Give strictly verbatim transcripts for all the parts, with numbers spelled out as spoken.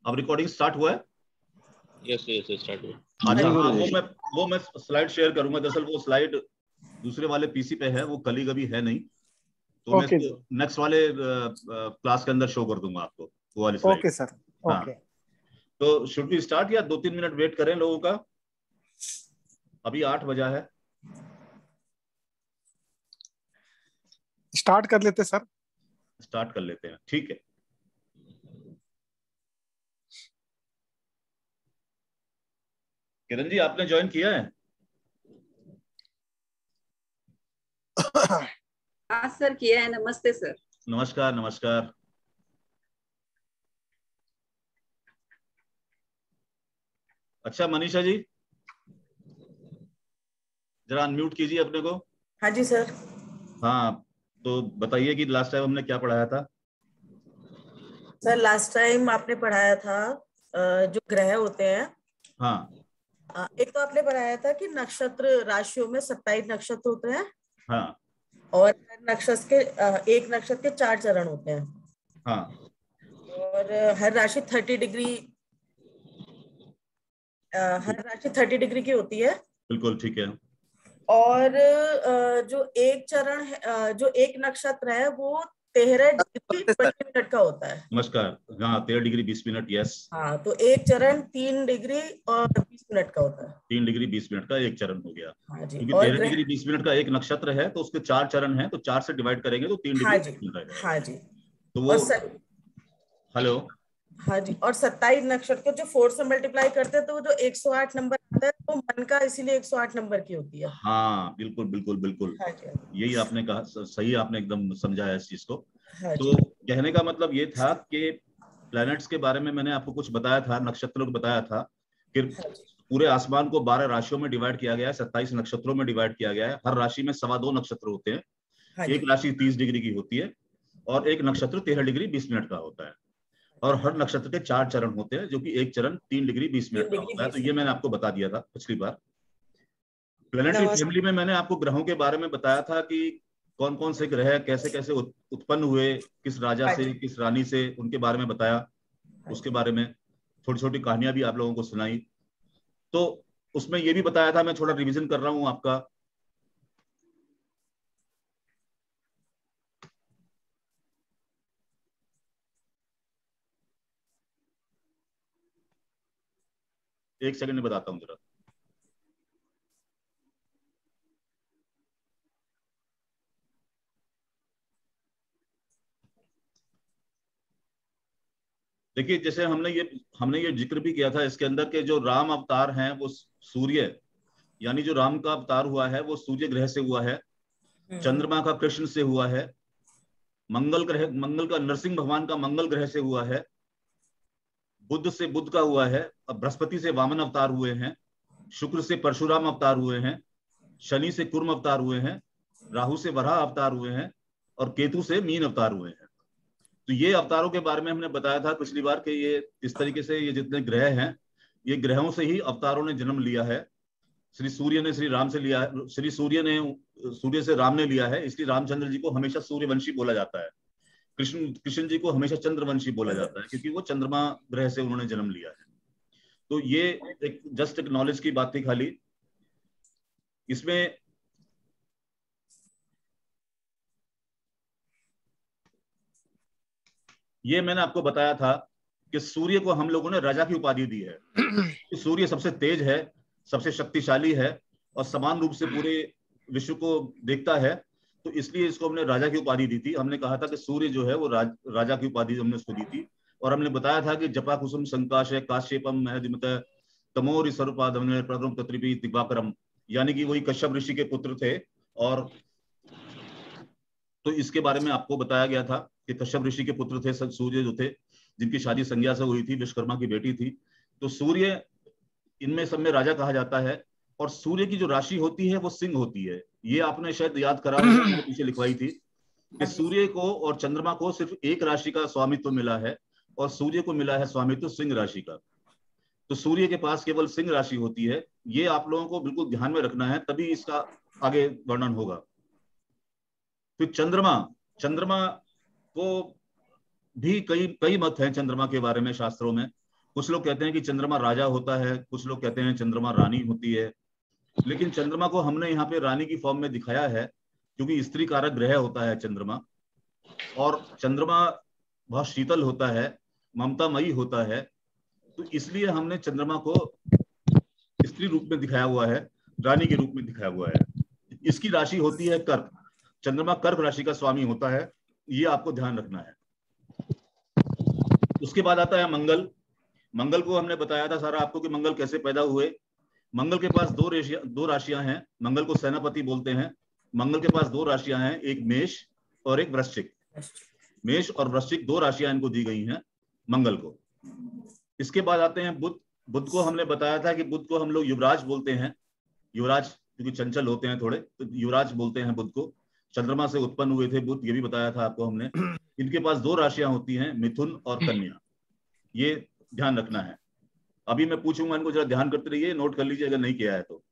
अब recording start हुआ है? यस यस स्टार्ट हुआ। अच्छा हाँ, वो मैं वो मैं स्लाइड शेयर करूंगा। दरअसल वो स्लाइड दूसरे वाले पीसी पे है, वो कली कभी है नहीं, तो मैं इसको नेक्स्ट वाले क्लास के अंदर शो कर दूंगा आपको वो वाली स्लाइड। Okay sir, okay. तो शुड वी स्टार्ट या दो तीन मिनट वेट करें लोगों का? अभी आठ बजा है। स्टार्ट कर लेते सर। स्टार्ट कर लेते हैं, ठीक है। किरण जी आपने ज्वाइन किया है? हाँ सर किया है। नमस्ते सर। नमस्कार नमस्कार। अच्छा मनीषा जी जरा अनम्यूट कीजिए अपने को। हाँ जी सर। हाँ तो बताइए कि लास्ट टाइम हमने क्या पढ़ाया था? सर लास्ट टाइम आपने पढ़ाया था जो ग्रह होते हैं। हाँ। एक तो आपने पढ़ाया था कि नक्षत्र राशियों में सत्ताईस नक्षत्र होते हैं। हाँ। और हर नक्षत्र के एक नक्षत्र के चार चरण होते हैं। हाँ। और हर राशि थर्टी डिग्री हर राशि थर्टी डिग्री की होती है। बिल्कुल ठीक है। और जो एक चरण है, जो एक नक्षत्र है वो तेरह डिग्री बीस मिनट का होता है। नमस्कार। हाँ तेरह डिग्री बीस मिनट, यस। हाँ तो एक चरण तीन डिग्री और बीस मिनट का होता है। तीन डिग्री बीस मिनट का एक चरण हो गया। हाँ जी। क्योंकि तेरह डिग्री बीस मिनट का एक नक्षत्र है तो उसके चार चरण हैं, तो चार से डिवाइड करेंगे तो तीन डिग्री बीस मिनट आएगा। हाँ जी। तो वो हेलो। हाँ जी। और सत्ताईस नक्षत्र को जो फोर से मल्टीप्लाई करते हैं तो वो जो एक सौ आठ नंबर आता है वो मन का इसीलिए एक सौ आठ नंबर की होती है। हाँ बिल्कुल बिल्कुल बिल्कुल। हाँ यही आपने कहा, सही आपने एकदम समझा है इस चीज को। हाँ तो कहने का मतलब ये था कि प्लैनेट्स के बारे में मैंने आपको कुछ बताया था, नक्षत्रों को बताया था कि पूरे आसमान को बारह राशियों में डिवाइड किया गया है, सत्ताईस नक्षत्रों में डिवाइड किया गया है। हर राशि में सवा दो नक्षत्र होते हैं। हाँ एक राशि तीस डिग्री की होती है और एक नक्षत्र तेरह डिग्री बीस मिनट का होता है। और हर नक्षत्र के चार चरण होते हैं, जो कि एक चरण तीन डिग्री बीस मिनट का होता है। तो ये मैंने आपको बता दिया था पिछली बार। प्लैनेटरी फैमिली में मैंने आपको ग्रहों के बारे में बताया था कि कौन कौन से ग्रह कैसे कैसे उत्पन्न हुए, किस राजा से किस रानी से, उनके बारे में बताया। उसके बारे में छोटी छोटी कहानियां भी आप लोगों को सुनाई। तो उसमें ये भी बताया था, मैं थोड़ा रिवीजन कर रहा हूं आपका। एक सेकंड में बताता हूं जरा। देखिए जैसे हमने ये हमने ये जिक्र भी किया था इसके अंदर के जो राम अवतार हैं वो सूर्य, यानी जो राम का अवतार हुआ है वो सूर्य ग्रह से हुआ है। चंद्रमा का कृष्ण से हुआ है। मंगल ग्रह मंगल का नरसिंह भगवान का मंगल ग्रह से हुआ है। बुद्ध से बुद्ध का हुआ है। अब बृहस्पति से वामन अवतार हुए हैं। शुक्र से परशुराम अवतार हुए हैं। शनि से कुर्म अवतार हुए हैं। राहु से वराह अवतार हुए हैं और केतु से मीन अवतार हुए हैं। तो ये अवतारों के बारे में हमने बताया था पिछली बार कि ये इस तरीके से ये जितने ग्रह हैं ये ग्रहों से ही अवतारों ने जन्म लिया है। श्री सूर्य ने श्री राम से लिया है, श्री सूर्य ने सूर्य से राम ने लिया है, इसलिए रामचंद्र जी को हमेशा सूर्यवंशी बोला जाता है। कृष्ण कृष्ण जी को हमेशा चंद्रवंशी बोला जाता है क्योंकि वो चंद्रमा ग्रह से उन्होंने जन्म लिया है। तो ये एक जस्ट एक नॉलेज की बात थी खाली। इसमें ये मैंने आपको बताया था कि सूर्य को हम लोगों ने राजा की उपाधि दी है। सूर्य सबसे तेज है, सबसे शक्तिशाली है और समान रूप से पूरे विश्व को देखता है, तो इसलिए इसको हमने राजा की उपाधि दी थी। हमने कहा था कि सूर्य जो है वो राज, राजा की उपाधि हमने उसको दी थी। और हमने बताया था कि जपा कुसुम संकाशय काश्यपम महदिमत तमोरि सर्वपादम प्रद्रुम तत्रिपि दिवाकरम, यानी कि वही कश्यप ऋषि के पुत्र थे। और तो इसके बारे में आपको बताया गया था कि कश्यप ऋषि के पुत्र थे सूर्य जो थे, जिनकी शादी संज्ञा से हुई थी, विश्वकर्मा की बेटी थी। तो सूर्य इनमें सब में राजा कहा जाता है। और सूर्य की जो राशि होती है वो सिंह होती है। ये आपने शायद याद करा होगा, मैंने पीछे लिखवाई थी कि सूर्य को और चंद्रमा को सिर्फ एक राशि का स्वामित्व मिला है और सूर्य को मिला है स्वामित्व सिंह राशि का। तो सूर्य के पास केवल सिंह राशि होती है। ये आप लोगों को बिल्कुल ध्यान में रखना है, तभी इसका आगे वर्णन होगा। फिर चंद्रमा चंद्रमा को भी कई कई मत हैं चंद्रमा के बारे में शास्त्रों में। कुछ लोग कहते हैं कि चंद्रमा राजा होता है, कुछ लोग कहते हैं चंद्रमा रानी होती है, लेकिन चंद्रमा को हमने यहाँ पे रानी की फॉर्म में दिखाया है क्योंकि स्त्री कारक ग्रह होता है चंद्रमा, और चंद्रमा बहुत शीतल होता है, ममतामयी होता है, तो इसलिए हमने चंद्रमा को स्त्री रूप में दिखाया हुआ है, रानी के रूप में दिखाया हुआ है। इसकी राशि होती है कर्क, चंद्रमा कर्क राशि का स्वामी होता है, ये आपको ध्यान रखना है। उसके बाद आता है मंगल। मंगल को हमने बताया था सारा आपको कि मंगल कैसे पैदा हुए। मंगल के पास दो राशियां दो राशियां हैं, मंगल को सेनापति बोलते हैं। मंगल के पास दो राशियां हैं, एक मेष और एक वृश्चिक। मेष और वृश्चिक दो राशियां इनको दी गई हैं मंगल को। इसके बाद आते हैं बुध। बुध को हमने बताया था कि बुध को हम लोग युवराज बोलते हैं, युवराज क्योंकि चंचल होते हैं थोड़े, तो युवराज बोलते हैं बुध को। चंद्रमा से उत्पन्न हुए थे बुध, ये भी बताया था आपको हमने। इनके पास दो राशियां होती हैं, मिथुन और कन्या, ये ध्यान रखना है। अभी मैं पूछूंगा, इनको जरा ध्यान करते रहिए, नोट कर लीजिए अगर नहीं किया है तो।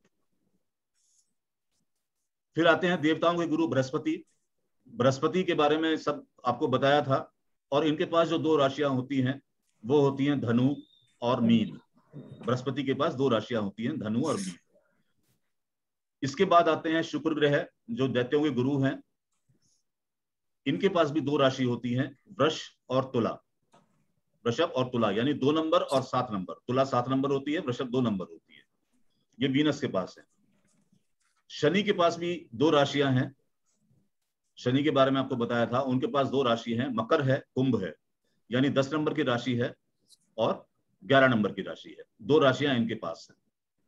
फिर आते हैं देवताओं के गुरु बृहस्पति। बृहस्पति के बारे में सब आपको बताया था, और इनके पास जो दो राशियां होती हैं वो होती हैं धनु और मीन। बृहस्पति के पास दो राशियां होती हैं, धनु और मीन। इसके बाद आते हैं शुक्र ग्रह, जो दैत्यों के गुरु हैं। इनके पास भी दो राशि होती हैं, वृष और तुला, वृषभ और तुला, यानी दो नंबर और सात नंबर। तुला सात नंबर होती है, वृषभ दो नंबर होती है। ये वीनस के पास है। शनि के पास भी दो राशियां हैं, शनि के बारे में आपको बताया था, उनके पास दो राशि हैं, मकर है, कुंभ है, यानी दस नंबर की राशि है और ग्यारह नंबर की राशि है। दो राशियां इनके पास हैं।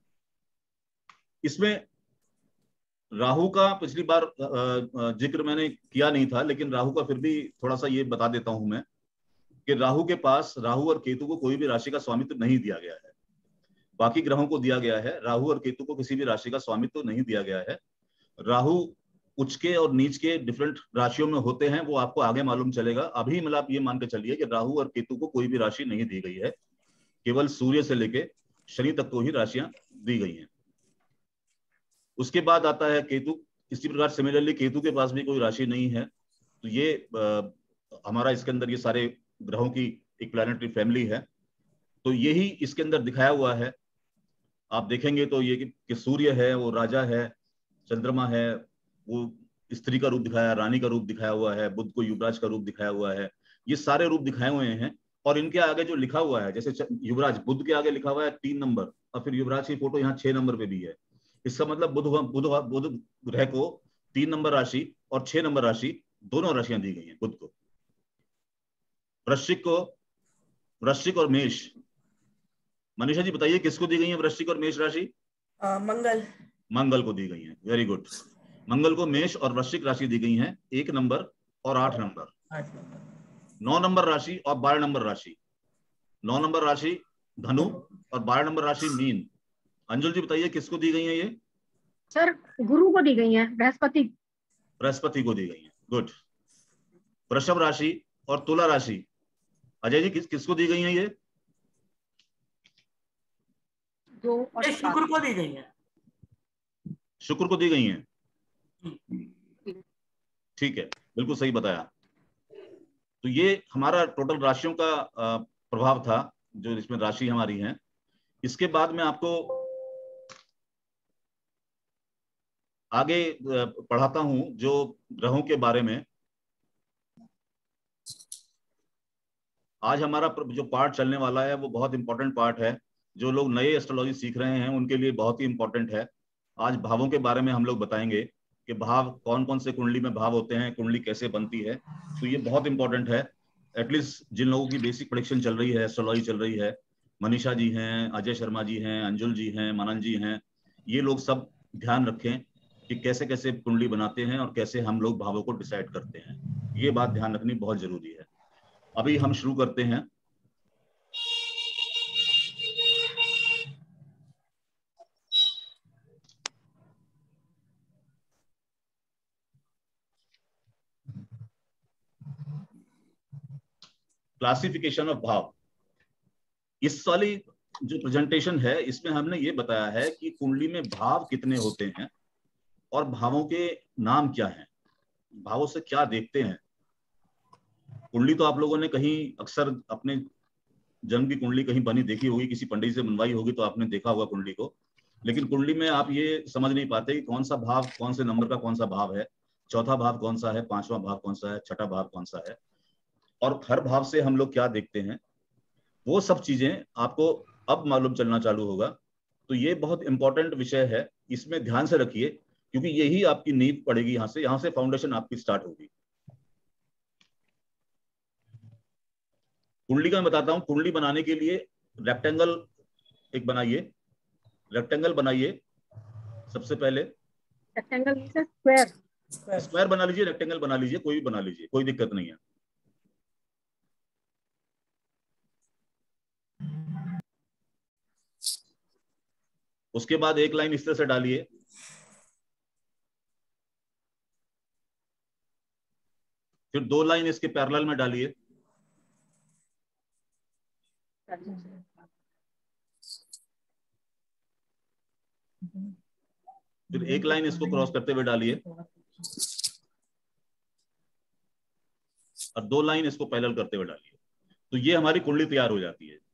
इसमें राहु का पिछली बार जिक्र मैंने किया नहीं था, लेकिन राहु का फिर भी थोड़ा सा ये बता देता हूं मैं कि राहु के पास, राहु और केतु को कोई भी राशि का स्वामित्व नहीं दिया गया है। बाकी ग्रहों को दिया गया है, राहु और केतु को किसी भी राशि का स्वामित्व नहीं दिया गया है। राहु उच्च के और नीच के डिफरेंट राशियों में होते हैं, वो आपको आगे मालूम चलेगा। अभी मतलब आप ये मान के चलिए कि राहु और केतु को कोई भी राशि नहीं दी गई है, केवल सूर्य से लेके शनि तक को ही राशियां दी गई हैं। उसके बाद आता है केतु। इसी प्रकार सिमिलरली केतु के पास भी कोई राशि नहीं है। तो ये आ, हमारा इसके अंदर ये सारे ग्रहों की एक प्लैनेटरी फैमिली है। तो यही इसके अंदर दिखाया हुआ है। आप देखेंगे तो ये कि, कि सूर्य है वो राजा है, चंद्रमा है वो स्त्री का रूप दिखाया, रानी का रूप दिखाया हुआ है, बुध को युवराज का रूप दिखाया हुआ है। ये सारे रूप दिखाए हुए हैं। और इनके आगे जो लिखा हुआ है, जैसे युवराज बुध के आगे लिखा हुआ है तीन नंबर, और फिर युवराज की फोटो यहाँ छह नंबर पे भी है। इसका मतलब बुध बुध बुध ग्रह को तीन नंबर राशि और छह नंबर राशि दोनों राशियां दी गई हैं बुध को। वृश्चिक को, वृश्चिक और मेष, मनीषा जी बताइए किसको दी गई है वृश्चिक और मेष राशि? आ, मंगल मंगल को दी गई है। Very good. मंगल को मेष और वृश्चिक राशि दी गई है, एक नंबर और आठ नंबर। आठ नंबर नौ नंबर राशि और बारह नंबर राशि। नौ नंबर राशि धनु और बारह नंबर राशि मीन। अंजुल जी बताइए किसको दी गई है ये? सर गुरु को दी गई है, बृहस्पति बृहस्पति को दी गई है। गुड। वृषभ राशि और तुला राशि, अजय जी किस किसको दी गई है ये? दो और ये शुक्र को दी गई है। शुक्र को दी गई है। ठीक है, बिल्कुल सही बताया। तो ये हमारा टोटल राशियों का प्रभाव था जो इसमें राशि हमारी है। इसके बाद में आपको आगे पढ़ाता हूं जो ग्रहों के बारे में। आज हमारा जो पार्ट चलने वाला है वो बहुत इंपॉर्टेंट पार्ट है। जो लोग नए एस्ट्रोलॉजी सीख रहे हैं उनके लिए बहुत ही इंपॉर्टेंट है। आज भावों के बारे में हम लोग बताएंगे कि भाव कौन कौन से कुंडली में भाव होते हैं, कुंडली कैसे बनती है। तो ये बहुत इंपॉर्टेंट है। एटलीस्ट जिन लोगों की बेसिक प्रेडिक्शन चल रही है, एस्ट्रोलॉजी चल रही है, मनीषा जी हैं, अजय शर्मा जी हैं, अंजुल जी हैं, मनन जी हैं, ये लोग सब ध्यान रखें कि कैसे कैसे कुंडली बनाते हैं और कैसे हम लोग भावों को डिसाइड करते हैं। ये बात ध्यान रखनी बहुत जरूरी है। अभी हम शुरू करते हैं। क्लासिफिकेशन ऑफ भाव। इस वाली जो प्रेजेंटेशन है इसमें हमने ये बताया है कि कुंडली में भाव कितने होते हैं और भावों के नाम क्या हैं, भावों से क्या देखते हैं। कुंडली तो आप लोगों ने कहीं अक्सर अपने जन्म की कुंडली कहीं बनी देखी होगी, किसी पंडित से बनवाई होगी तो आपने देखा होगा कुंडली को, लेकिन कुंडली में आप ये समझ नहीं पाते कि कौन सा भाव, कौन से नंबर का कौन सा भाव है, चौथा भाव कौन सा है, पांचवा भाव कौन सा है, छठा भाव कौन सा है, और हर भाव से हम लोग क्या देखते हैं, वो सब चीजें आपको अब मालूम चलना चालू होगा। तो ये बहुत इंपॉर्टेंट विषय है, इसमें ध्यान से रखिए, क्योंकि यही आपकी नींव पड़ेगी, यहाँ से यहाँ से फाउंडेशन आपकी स्टार्ट होगी। कुंडली का मैं बताता हूँ। कुंडली बनाने के लिए रेक्टेंगल एक बनाइए, रेक्टेंगल बनाइए सबसे पहले। रेक्टेंगल से स्क्वायर, स्क्वायर बना लीजिए, रेक्टेंगल बना लीजिए, कोई भी बना लीजिए, कोई दिक्कत नहीं है। उसके बाद एक लाइन इस तरह से डालिए, फिर दो लाइन इसके पैरेलल में डालिए, फिर एक लाइन इसको क्रॉस करते हुए डालिए, और दो लाइन इसको पैरेलल करते हुए डालिए। तो ये हमारी कुंडली तैयार हो जाती है।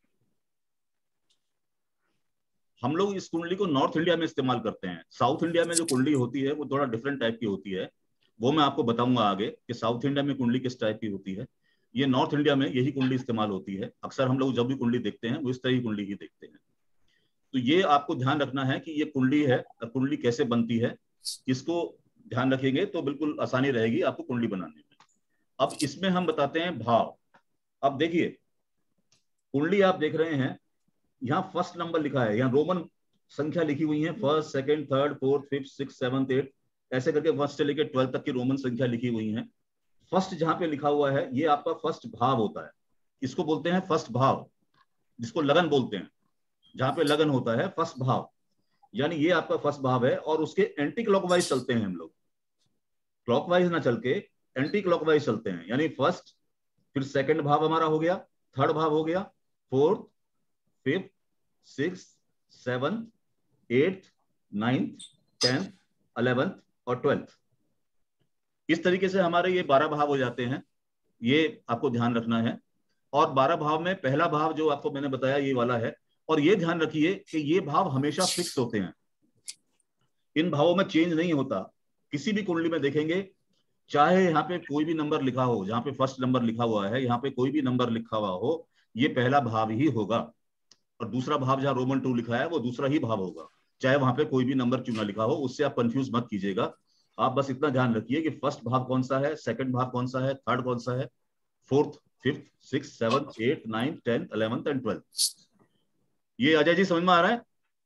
हम लोग इस कुंडली को नॉर्थ इंडिया में इस्तेमाल करते हैं। साउथ इंडिया में जो कुंडली होती है वो थोड़ा डिफरेंट टाइप की होती है, वो मैं आपको बताऊंगा आगे कि साउथ इंडिया में कुंडली किस टाइप की होती है। ये नॉर्थ इंडिया में यही कुंडली इस्तेमाल होती है। अक्सर हम लोग जब भी कुंडली देखते हैं वो इस तरह की कुंडली ही देखते हैं। तो ये आपको ध्यान रखना है कि ये कुंडली है, कुंडली कैसे बनती है, इसको ध्यान रखेंगे तो बिल्कुल आसानी रहेगी आपको कुंडली बनाने में। अब इसमें हम बताते हैं भाव। अब देखिए कुंडली आप देख रहे हैं, यहाँ फर्स्ट नंबर लिखा है, यहाँ रोमन संख्या लिखी हुई है, first, second, third, fourth, fifth, six, seventh, eight, ऐसे करके फर्स्ट से लेकर ट्वेल्थ तक की रोमन संख्या लिखी हुई है। फर्स्ट जहां पे लिखा हुआ है ये आपका फर्स्ट भाव होता है, इसको बोलते हैं फर्स्ट भाव, जिसको लगन बोलते हैं। जहां पे लगन होता है फर्स्ट भाव, यानी ये आपका फर्स्ट भाव है। और उसके एंटी क्लॉकवाइज चलते हैं हम लोग, क्लॉकवाइज ना चल के एंटी क्लॉकवाइज चलते हैं। यानी फर्स्ट, फिर सेकंड भाव हमारा हो गया, थर्ड भाव हो गया, fourth, fifth, six, seven, eight, ninth, tenth, eleventh और ट्वेल्थ। इस तरीके से हमारे ये बारह भाव हो जाते हैं, ये आपको ध्यान रखना है। और बारह भाव में पहला भाव जो आपको मैंने बताया ये वाला है। और ये ध्यान रखिए कि ये भाव हमेशा फिक्स होते हैं, इन भावों में चेंज नहीं होता। किसी भी कुंडली में देखेंगे, चाहे यहाँ पे कोई भी नंबर लिखा हो, जहाँ पे फर्स्ट नंबर लिखा हुआ है, यहाँ पे कोई भी नंबर लिखा हुआ हो, ये पहला भाव ही होगा। और दूसरा भाव जहाँ रोमन टू लिखा है वो दूसरा ही भाव होगा, चाहे वहां पे कोई भी नंबर क्यों ना लिखा हो। उससे आप कंफ्यूज मत कीजिएगा। आप बस इतना ध्यान रखिए कि फर्स्ट भाव कौन सा है, सेकंड भाव कौन सा है, थर्ड कौन सा है, fourth, fifth, six, seven, eight, nine, tenth, eleventh and twelfth. ये अजय जी समझ में आ रहा है?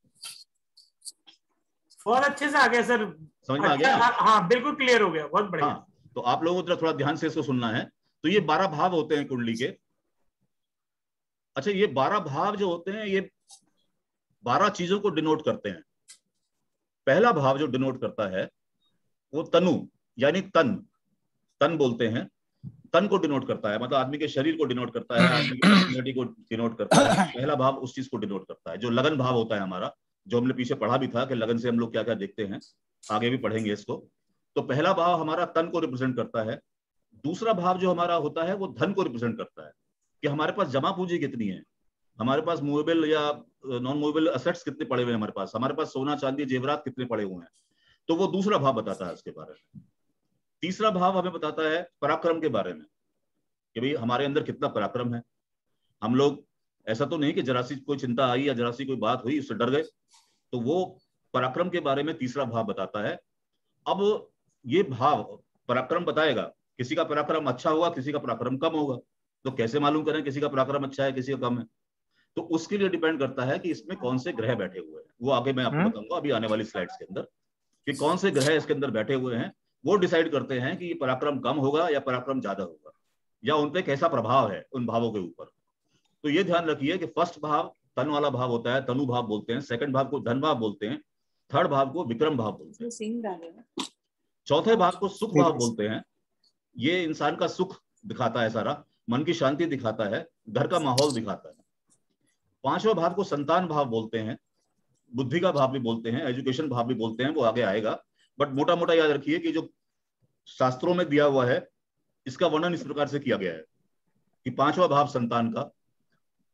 बहुत अच्छे से आ गया सर, समझ में आ गया? हाँ बिल्कुल क्लियर हो गया, बहुत बढ़िया। हाँ, तो आप लोगों को थोड़ा ध्यान से इसको सुनना है। तो ये बारह भाव होते हैं कुंडली के। अच्छा, ये बारह भाव जो होते हैं ये बारह चीजों को डिनोट करते हैं। पहला भाव जो डिनोट करता है वो तनु, यानी तन, तन बोलते हैं, तन को डिनोट करता है, मतलब आदमी के शरीर को डिनोट करता है, आदमी की पर्सनैलिटी को डिनोट करता है। पहला भाव उस चीज को डिनोट करता है। जो लगन भाव होता है हमारा, जो हमने पीछे पढ़ा भी था कि लगन से हम लोग क्या क्या देखते हैं, आगे भी पढ़ेंगे इसको। तो पहला भाव हमारा तन को रिप्रेजेंट करता है। दूसरा भाव जो हमारा होता है वो धन को रिप्रेजेंट करता है, कि हमारे पास जमा पूंजी कितनी है, हमारे पास मूवेबल या नॉन मूवेबल असेट्स कितने पड़े हुए हैं, हमारे पास हमारे पास सोना चांदी जेवरात कितने पड़े हुए हैं। तो वो दूसरा भाव बताता है इसके बारे में। तीसरा भाव हमें बताता है पराक्रम के बारे में, कि भाई हमारे अंदर कितना पराक्रम है। हम लोग ऐसा तो नहीं कि जरा सी कोई चिंता आई या जरा सी कोई बात हुई उससे डर गए, तो वो पराक्रम के बारे में तीसरा भाव बताता है। अब ये भाव पराक्रम बताएगा, किसी का पराक्रम अच्छा होगा, किसी का पराक्रम कम होगा। तो कैसे मालूम करें किसी का पराक्रम अच्छा है किसी का कम है? तो उसके लिए डिपेंड करता है कि इसमें कौन से ग्रह बैठे हुए हैं। वो आगे मैं आपको बताऊंगा अभी आने वाली स्लाइड्स के अंदर, कि कौन से ग्रह इसके अंदर बैठे हुए हैं। वो डिसाइड करते हैं कि ये पराक्रम कम होगा या पराक्रम ज्यादा होगा, या उन पे कैसा प्रभाव है उन भावों के ऊपर। तो ये ध्यान रखिए कि फर्स्ट भाव तन वाला भाव होता है, तनु भाव बोलते हैं। सेकंड भाव को धन भाव बोलते हैं। थर्ड भाव को विक्रम भाव बोलते हैं। चौथे भाव को सुख भाव बोलते हैं। ये इंसान का सुख दिखाता है, सारा मन की शांति दिखाता है, घर का माहौल दिखाता है। पांचवा भाव को संतान भाव बोलते हैं, बुद्धि का भाव भी बोलते हैं, एजुकेशन भाव भी बोलते हैं, वो आगे आएगा। बट मोटा मोटा याद रखिए कि जो शास्त्रों में दिया हुआ है इसका वर्णन इस प्रकार से किया गया है कि पांचवा भाव संतान का,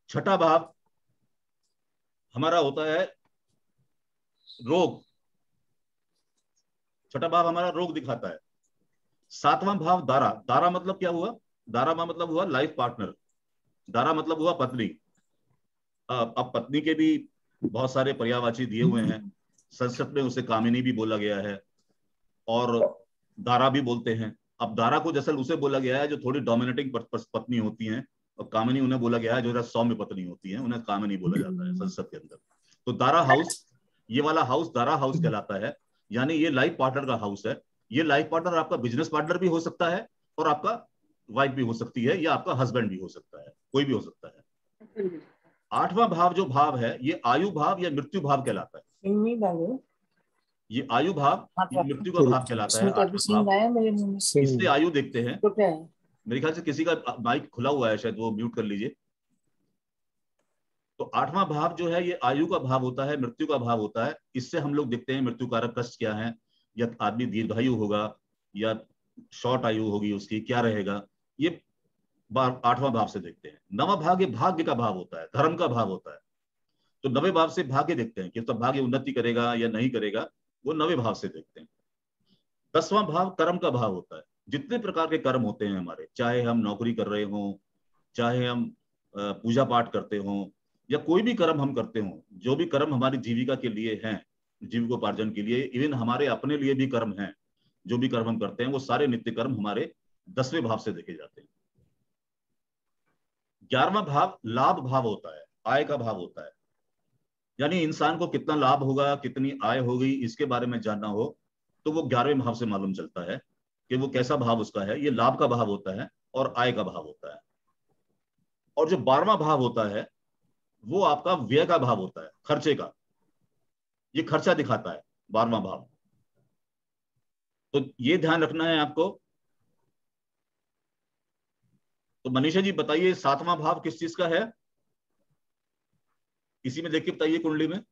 छठा भाव हमारा होता है रोग, छठा भाव हमारा रोग दिखाता है। सातवां भाव दारा, दारा मतलब क्या हुआ? दारा का मतलब हुआ लाइफ पार्टनर, दारा मतलब हुआ पत्नी। अब पत्नी के भी बहुत सारे पर्यायवाची दिए हुए हैं, संस्कृत में उसे कामिनी भी बोला गया है और दारा भी बोलते हैं। अब दारा को दरअसल उसे बोला गया है जो थोड़ी डोमिनेटिंग पत्नी होती हैं, और कामिनी उन्हें बोला गया है जो सौम्य पत्नी होती है, उन्हें कामिनी बोला जाता है संस्कृत के अंदर। तो दारा हाउस, ये वाला हाउस दारा हाउस कहलाता है, यानी ये लाइफ पार्टनर का हाउस है। ये लाइफ पार्टनर आपका बिजनेस पार्टनर भी हो सकता है और आपका वाइफ भी हो सकती है, या आपका हस्बैंड भी हो सकता है, कोई भी हो सकता है। आठवां भाव जो भाव है ये आयु भाव या मृत्यु भाव कहलाता है। ये आयु भाव, ये मृत्यु का भाव कहलाता है। आठवां भाव, इससे आयु देखते हैं। मेरे ख्याल से किसी का माइक खुला हुआ है, शायद वो म्यूट कर लीजिए। तो आठवां भाव जो है ये आयु का भाव होता है, मृत्यु का भाव होता है। इससे हम लोग देखते हैं मृत्यु कारक कष्ट क्या है, या आदमी दीर्घायु होगा या शॉर्ट आयु होगी उसकी, क्या रहेगा, ये आठवां भाव से देखते हैं। नवा भाग ये भाग्य का भाव होता है, धर्म का भाव होता है। तो नवे भाव से भाग्य देखते हैं कि तो भाग्य उन्नति करेगा या नहीं करेगा, वो नवे भाव से देखते हैं। दसवां भाव कर्म का भाव होता है। जितने प्रकार के कर्म होते हैं हमारे, चाहे हम नौकरी कर रहे हों, चाहे हम पूजा पाठ करते हों, या कोई भी कर्म हम करते हों, जो भी कर्म हमारी जीविका के लिए हैं, जीविकोपार्जन के लिए, इवन हमारे अपने लिए भी कर्म हैं, जो भी कर्म हम करते हैं वो सारे नित्य कर्म हमारे दसवें भाव से देखे जाते हैं। ग्यारहवां भाव लाभ भाव होता है, आय का भाव होता है। यानी इंसान को कितना लाभ होगा, कितनी आय होगी, इसके बारे में जानना हो तो वो ग्यारहवें भाव से मालूम चलता है कि वो कैसा भाव उसका है। ये लाभ का भाव होता है और आय का भाव होता है। और जो बारहवां भाव होता है वो आपका व्यय का भाव होता है, खर्चे का। ये खर्चा दिखाता है बारहवां भाव। तो ये ध्यान रखना है आपको। तो मनीषा जी बताइए सातवां भाव किस चीज का है, इसी में देख के बताइए कुंडली में।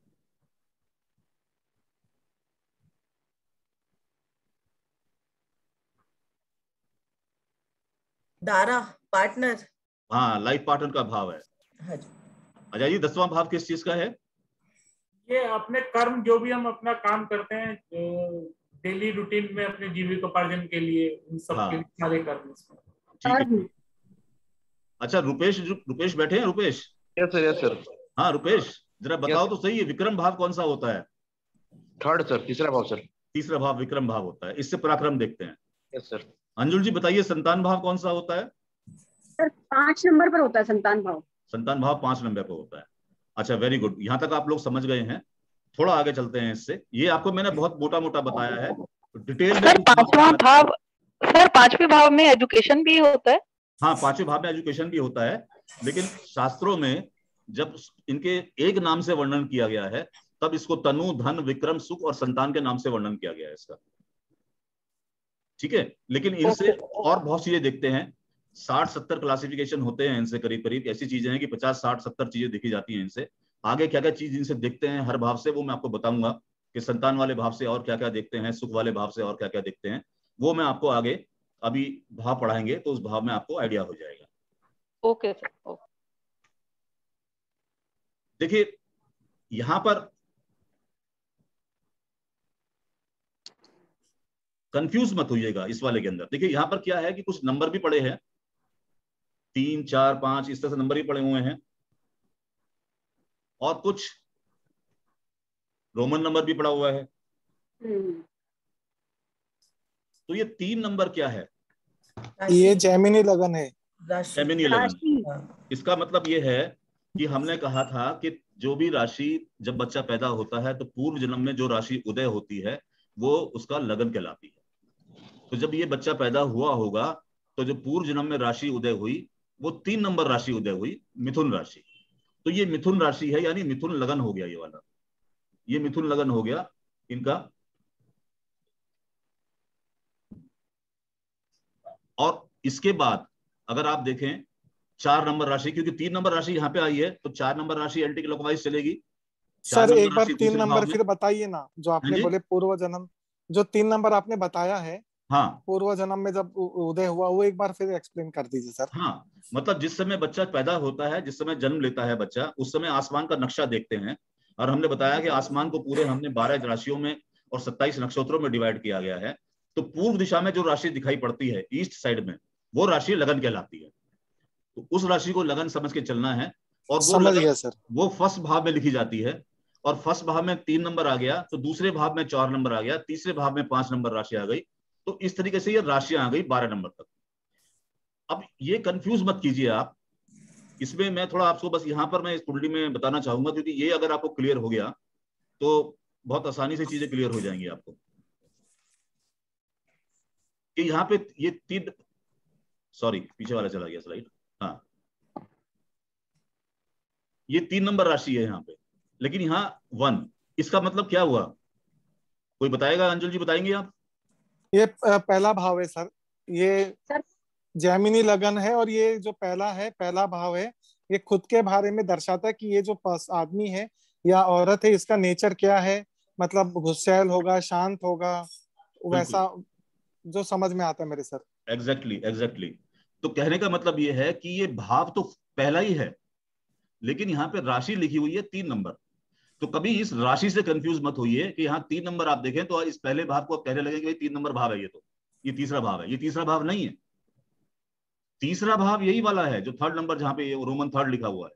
दारा पार्टनर, हाँ लाइफ पार्टनर का भाव है। हाँ जी। अजय जी दसवां भाव किस चीज का है? ये अपने कर्म, जो भी हम अपना काम करते हैं डेली रूटीन में अपने जीविकोपार्जन के लिए, इन सब हाँ। के सारे कर्म इसमें। ठीक है। अच्छा रुपेश, रुपेश बैठे हैं? Rupesh yes sir, yes sir. हाँ रुपेश जरा बताओ तो सही है, विक्रम भाव कौन सा होता है? थर्ड सर, तीसरा भाव सर। तीसरा भाव विक्रम भाव होता है, इससे पराक्रम देखते हैं। Yes sir. अंजुल जी बताइए संतान भाव कौन सा होता है? सर पांच नंबर पर होता है संतान भाव। संतान भाव पांच नंबर पर होता है। अच्छा वेरी गुड, यहाँ तक आप लोग समझ गए हैं। थोड़ा आगे चलते हैं इससे। ये आपको मैंने बहुत मोटा मोटा बताया है, डिटेल में। सर पांचवा भाव, सर पांचवें भाव में एजुकेशन भी होता है? हाँ पांचवें भाव में एजुकेशन भी होता है, लेकिन शास्त्रों में जब इनके एक नाम से वर्णन किया गया है तब इसको तनु, धन, विक्रम, सुख और संतान के नाम से वर्णन किया गया है इसका। ठीक है, लेकिन इनसे और बहुत चीजें देखते हैं। साठ सत्तर क्लासिफिकेशन होते हैं इनसे, करीब करीब ऐसी चीजें हैं कि पचास साठ सत्तर चीजें देखी जाती हैं इनसे। आगे क्या क्या चीज इनसे देखते हैं हर भाव से, वो मैं आपको बताऊंगा कि संतान वाले भाव से और क्या क्या देखते हैं, सुख वाले भाव से और क्या क्या देखते हैं, वो मैं आपको आगे अभी भाव पढ़ाएंगे तो उस भाव में आपको आइडिया हो जाएगा। Okay sir. देखिए यहां पर कंफ्यूज मत होइएगा इस वाले के अंदर। देखिए यहां पर क्या है कि कुछ नंबर भी पड़े हैं, तीन चार पांच इस तरह से नंबर भी पड़े हुए हैं, और कुछ रोमन नंबर भी पड़ा हुआ है। तो ये तीन नंबर क्या है? ये जेमिनी लगन है। जेमिनी लगन। इसका मतलब ये है कि हमने कहा था कि जो भी राशि जब बच्चा पैदा होता है तो पूर्व जन्म में जो राशि उदय होती है वो उसका लगन कहलाती है। तो जब ये बच्चा पैदा हुआ होगा तो जो पूर्व जन्म में राशि उदय हुई वो तीन नंबर राशि उदय हुई, मिथुन राशि। तो ये मिथुन राशि है, यानी मिथुन लगन हो गया ये वाला, ये मिथुन लगन हो गया इनका। और इसके बाद अगर आप देखें चार नंबर राशि, क्योंकि तीन नंबर राशि यहाँ पे आई है तो चार नंबर राशि एंटी क्लॉकवाइज चलेगी। सर एक बार तीन नंबर फिर बताइए ना, जो आपने बोले पूर्व जन्म, जो तीन नंबर आपने बताया है हाँ पूर्व जन्म में जब उ- उदय हुआ, वो एक बार फिर एक्सप्लेन कर दीजिए सर। हाँ, मतलब जिस समय बच्चा पैदा होता है, जिस समय जन्म लेता है बच्चा, उस समय आसमान का नक्शा देखते हैं। और हमने बताया कि आसमान को पूरे हमने बारह राशियों में और सत्ताईस नक्षत्रों में डिवाइड किया गया है। तो पूर्व दिशा में जो राशि दिखाई पड़ती है ईस्ट साइड में, वो राशि लगन कहलाती है। तो उस राशि को लगन समझ के चलना है। और वो समझ लगन गया सर। वो फर्स्ट भाव में लिखी जाती है। और फर्स्ट भाव में तीन नंबर आ गया, तो दूसरे भाव में चार नंबर आ गया, तीसरे भाव में पांच नंबर राशि आ गई। तो इस तरीके से ये राशियां आ गई बारह नंबर तक। अब ये कंफ्यूज मत कीजिए आप, इसमें मैं थोड़ा आपको बस यहाँ पर मैं इस कुंडली में बताना चाहूंगा, क्योंकि ये अगर आपको क्लियर हो गया तो बहुत आसानी से चीजें क्लियर हो जाएंगी आपको। कि यहाँ पे ये तीन, सॉरी पीछे वाला चला गया स्लाइड। हाँ, ये तीन नंबर राशि है यहाँ पे, लेकिन यहाँ वन, इसका मतलब क्या हुआ? कोई बताएगा? अंजुल जी बताएंगे आप? ये अ, पहला भाव है सर। ये सर जैमिनी लगन है, और ये जो पहला है, पहला भाव है, ये खुद के बारे में दर्शाता है कि ये जो पस- आदमी है या औरत है, इसका नेचर क्या है। मतलब गुस्सैल होगा, शांत होगा, बिल्कुल, वैसा जो समझ में आता है मेरे सर। Exactly exactly. तो कहने का मतलब ये है कि ये भाव तो पहला ही है, लेकिन यहाँ पे राशि लिखी हुई है तीन नंबर। तो कभी इस राशि से कंफ्यूज मत होइए कि यहाँ तीन नंबर आप देखें तो इस पहले भाव को आप कहने लगे कि भाई तीन नंबर भाव है, ये तो ये तीसरा भाव है। ये तीसरा भाव नहीं है, तीसरा भाव यही वाला है जो थर्ड नंबर, जहां पे ये रोमन थर्ड लिखा हुआ है।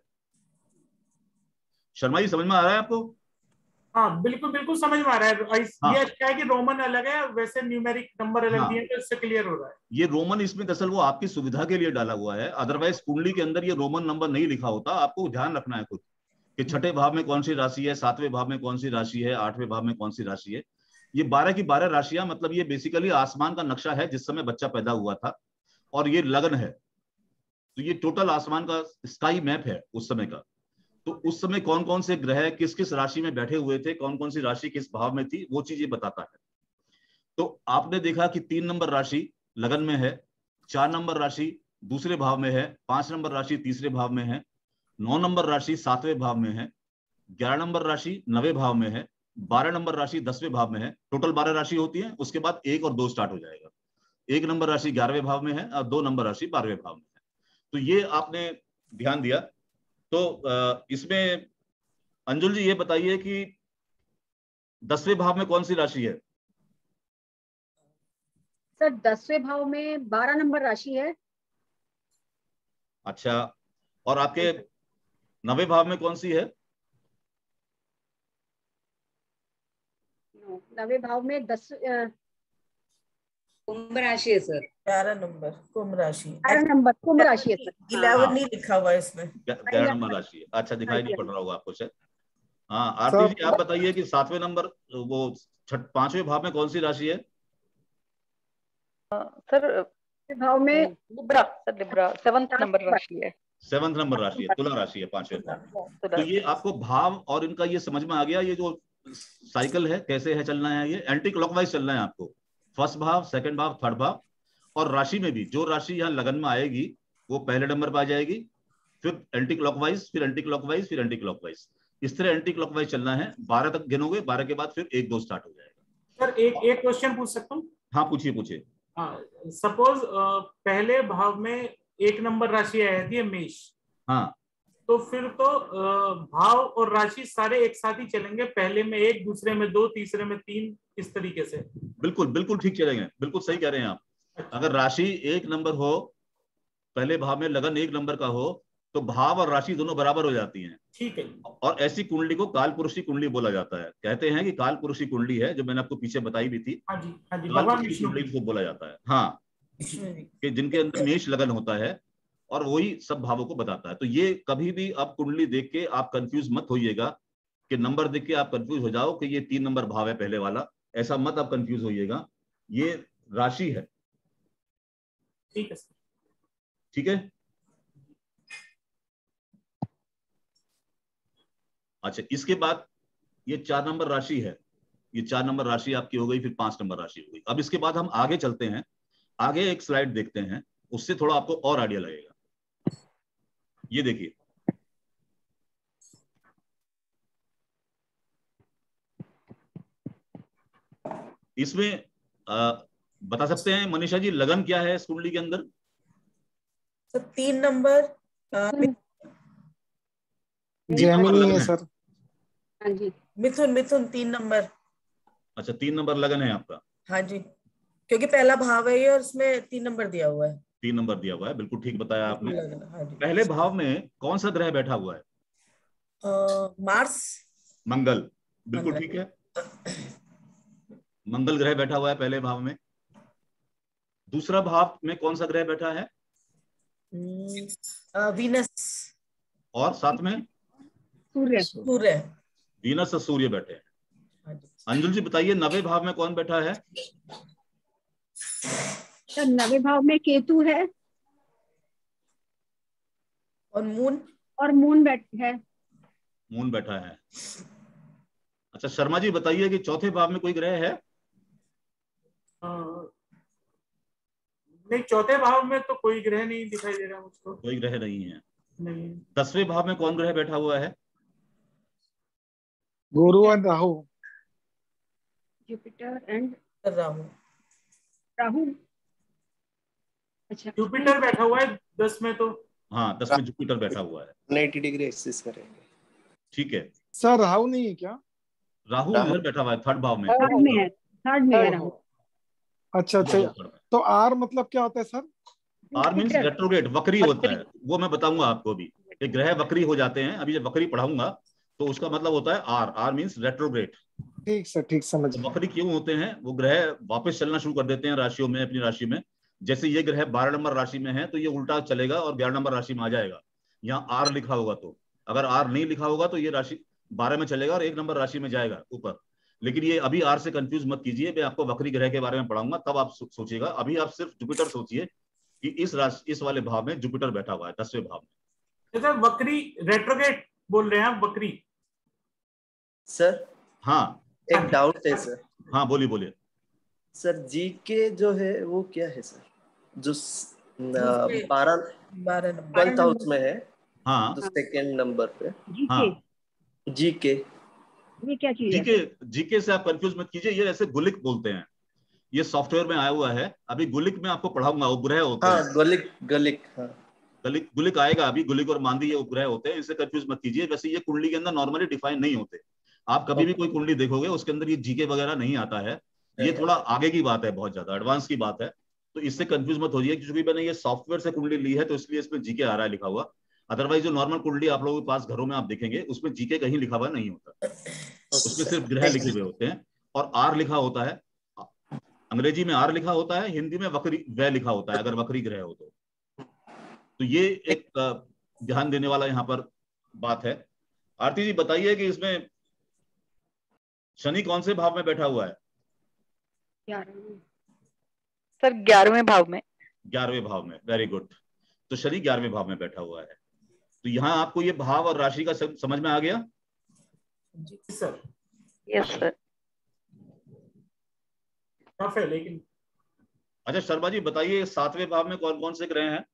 शर्मा जी समझ में आ रहा है आपको? हाँ बिल्कुल बिल्कुल समझ में आ रहा है। इस- हाँ ये अच्छा है कि रोमन अलग है, वैसे न्यूमेरिक नंबर अलग हाँ, दिए, तो इससे क्लियर हो रहा है। ये रोमन इसमें दरअसल वो आपकी सुविधा के लिए डाला हुआ है, अदरवाइज कुंडली के अंदर ये रोमन नंबर नहीं लिखा होता। आपको ध्यान रखना है खुद कि छठे भाव में कौन सी राशि है, सातवें भाव में कौन सी राशि है, आठवें भाव में कौन सी राशि है। ये बारह की बारह राशियां, मतलब ये बेसिकली आसमान का नक्शा है जिस समय बच्चा पैदा हुआ था, और ये लगन है। तो ये टोटल आसमान का स्काई मैप है उस समय का। तो उस समय कौन कौन से ग्रह किस किस राशि में बैठे हुए थे, कौन कौन सी राशि किस भाव में थी, वो चीज ये बताता है। तो आपने देखा कि तीन नंबर राशि लगन में है, चार नंबर राशि दूसरे भाव में है, पांच नंबर राशि तीसरे भाव में है, नौ नंबर राशि सातवें भाव में है, ग्यारह नंबर राशि नवे भाव में है, बारह नंबर राशि दसवें भाव में है। टोटल बारह राशि होती है, उसके बाद एक और दो स्टार्ट हो जाएगा। एक नंबर राशि ग्यारहवें भाव में है और दो नंबर राशि बारहवें भाव में है। तो ये आपने ध्यान दिया। तो इसमें अंजुल जी ये बताइए कि दसवें भाव में कौन सी राशि है? सर दसवें भाव में बारह नंबर राशि है। अच्छा, और आपके नवे भाव में कौन सी है? नवे भाव में दस अ, कुंभ राशि है सर। ग्यारह नंबर कुंभ राशि। बारह नंबर कुंभ राशि है सर। इलेवन हाँ। नहीं लिखा हुआ इसमें। ग्यारह नंबर राशि है, अच्छा दिखाई नहीं पड़ रहा होगा आपको शायद। हाँ, आरती सर जी आप बताइए कि सातवें नंबर वो छठ पांचवें भाव में कौन सी राशि है? सर भाव में Libra, sir Libra seventh number राशि है। सेवंथ नंबर राशि है, तुला राशि है पांचवें भाव में। तुला। तो ये आपको भाव और इनका ये समझ में आ गया, ये जो साइकिल है कैसे है चलना है, ये एंटी क्लॉकवाइज चलना है आपको। फर्स्ट भाव, सेकंड भाव, थर्ड भाव। और राशि में भी जो राशि यहाँ लगन में आएगी वो पहले नंबर पर आ जाएगी, फिर एंटी क्लॉकवाइज, फिर एंटी क्लॉकवाइज, फिर एंटी क्लॉकवाइज। इस तरह एंटी क्लॉकवाइज चलना है। बारह तक गिनोगे, बारह के बाद फिर एक दो स्टार्ट हो जाएगा। सर एक एक क्वेश्चन पूछ सकता हूँ? हाँ पूछिए पूछिए। हाँ, सपोज पहले भाव में एक नंबर राशि आ जाती है मेष, हाँ तो फिर तो अ, भाव और राशि सारे एक साथ ही चलेंगे, पहले में एक, दूसरे में दो, तीसरे में तीन, इस तरीके से। बिल्कुल बिल्कुल ठीक चलेंगे, बिल्कुल सही कह रहे हैं आप। अच्छा। अगर राशि एक नंबर हो, पहले भाव में लगन एक नंबर का हो, तो भाव और राशि दोनों बराबर हो जाती हैं। ठीक है। और ऐसी कुंडली को काल पुरुषी कुंडली बोला जाता है। कहते हैं कि काल पुरुषी कुंडली है, जो मैंने आपको पीछे बताई भी थी। हाँ जी हाँ जी, काल भगवान पुरुषी विष्णु कुंडली की। को बोला जाता है। हाँ, कि जिनके अंदर मेष लगन होता है, और वही सब भावों को बताता है। तो ये कभी भी आप कुंडली देख के आप कंफ्यूज मत होइएगा कि नंबर देख के आप कंफ्यूज हो जाओ कि ये तीन नंबर भाव है पहले वाला। ऐसा मत आप कंफ्यूज होइएगा, ये राशि है। ठीक है सर। ठीक है। अच्छा, इसके बाद ये चार नंबर राशि है। ये चार नंबर राशि आपकी हो गई, फिर पांच नंबर राशि हो गई। अब इसके बाद हम आगे चलते हैं, आगे एक स्लाइड देखते हैं, उससे थोड़ा आपको और आइडिया लगेगा। ये देखिए, इसमें बता सकते हैं मनीषा जी लगन क्या है इस कुंडली के अंदर? सर तीन नंबर अ, जेमिनी है सर। हाँ जी। मिथुन मिथुन तीन नंबर। अच्छा, तीन नंबर लगन है आपका। हाँ जी, क्योंकि पहला भाव है ये और उसमें तीन नंबर दिया हुआ है। तीन नंबर दिया हुआ है, बिल्कुल ठीक बताया आपने। लगन, हाँ जी। पहले भाव में कौन सा ग्रह बैठा हुआ है? अ, मार्स। मंगल, बिल्कुल मंगल। ठीक है, मंगल ग्रह बैठा हुआ है पहले भाव में। दूसरा भाव में कौन सा ग्रह बैठा है? हम्म, अ, वीनस। और साथ में सूर्य। सूर्य। वीनस और सूर्य बैठे हैं। हाँ जी। अंजुल जी बताइए नवे भाव में कौन बैठा है? सर नवे भाव में केतु है और मून। और मून बैठ है। मून बैठा है। अच्छा शर्मा जी बताइए कि चौथे भाव में कोई ग्रह है? अ, नहीं, चौथे भाव में तो कोई ग्रह नहीं दिखाई दे रहा मुझको। कोई ग्रह नहीं है। नहीं। दसवें भाव में कौन ग्रह बैठा हुआ है? गुरु और राहु। Jupiter and Rahu. राहु। अच्छा, जुपिटर बैठा हुआ है दस में तो। हाँ, दस में जुपिटर बैठा हुआ है। नब्बे डिग्री एक्सिस करेंगे। ठीक है। सर राहु नहीं है क्या? राहु राहु। इधर बैठा हुआ है थर्ड भाव में। थर्ड में है, थर्ड में है राहु। अच्छा अच्छा, तो आर मतलब क्या होता है sir? R means Jupiter. Retrograde, वक्री होता है, वो मैं बताऊंगा आपको अभी। एक ग्रह वक्री हो जाते हैं, अभी जब वक्री पढ़ाऊंगा तो उसका मतलब होता है आर। R means retrograde. ठीक सर, ठीक समझ तो गया। वक्री क्यों होते हैं? वो ग्रह वापस चलना शुरू कर देते हैं राशियों में, अपनी राशि में। जैसे ये ग्रह बारह नंबर राशि में है तो ये उल्टा चलेगा और ग्यारह नंबर राशि में आ जाएगा। यहाँ आर लिखा होगा तो, अगर आर नहीं लिखा होगा तो ये राशि बारह में चलेगा और एक नंबर राशि में जाएगा ऊपर। लेकिन ये अभी आर से कंफ्यूज मत कीजिए, मैं आपको वक्री ग्रह के बारे में पढ़ाऊंगा तब आप सोचिएगा। अभी आप सिर्फ जुपिटर सोचिए कि इस राशि इस वाले भाव में जुपिटर बैठा हुआ है दसवें भाव में। सर वक्री रेट्रोगेट बोल रहे हैं आप, वक्री? सर हाँ एक डाउट है सर। हाँ बोलिए बोलिए। सर जी के जो है वो क्या है सर? जो दूसरे- बारह बारह नंबर। ट्वेल्थ हाउस में है, हाँ जो सेकेंड नंबर पे जी हाँ के। जी के। ये क्या चीज है? जीके जीके से आप कंफ्यूज मत कीजिए, ये ऐसे गुलिक बोलते हैं, ये सॉफ्टवेयर में आया हुआ है। अभी गुलिक में आपको पढ़ाऊंगा, उपग्रह होते हैं। हाँ गलिक गलिक हाँ। गुलिक गुलिक आएगा अभी। गुलिक और मांदी ये उपग्रह होते हैं, इससे कंफ्यूज मत कीजिए। वैसे ये कुंडली के अंदर नॉर्मली डिफाइन नहीं होते। आप कभी भी कोई कुंडली देखोगे उसके अंदर ये जीके वगैरह नहीं आता है। ये थोड़ा आगे की बात है, बहुत ज्यादा एडवांस की बात है, तो इससे कंफ्यूज मत होइए। क्योंकि मैंने ये सॉफ्टवेयर से कुंडली ली है तो इसलिए इसमें जीके आ रहा है लिखा हुआ। अदरवाइज जो नॉर्मल कुंडली आप लोगों के पास घरों में आप देखेंगे उसमें जीके कहीं लिखा हुआ नहीं होता, उसमें सिर्फ ग्रह लिखे हुए होते हैं और आर लिखा होता है। अंग्रेजी में आर लिखा होता है, हिंदी में वक्री वह लिखा होता है अगर वक्री ग्रह हो तो। तो ये एक ध्यान देने वाला यहाँ पर बात है। आरती जी बताइए कि इसमें शनि कौन से भाव में बैठा हुआ है? ग्यारहवें। सर ग्यारहवें भाव में। ग्यारहवें भाव में, वेरी गुड। तो शनि ग्यारहवें भाव में बैठा हुआ है। तो यहाँ आपको ये भाव और राशि का समझ में आ गया? जी सर। Yes sir. टफ है लेकिन। अच्छा शर्मा जी बताइए सातवें भाव में कौन कौन से ग्रह हैं?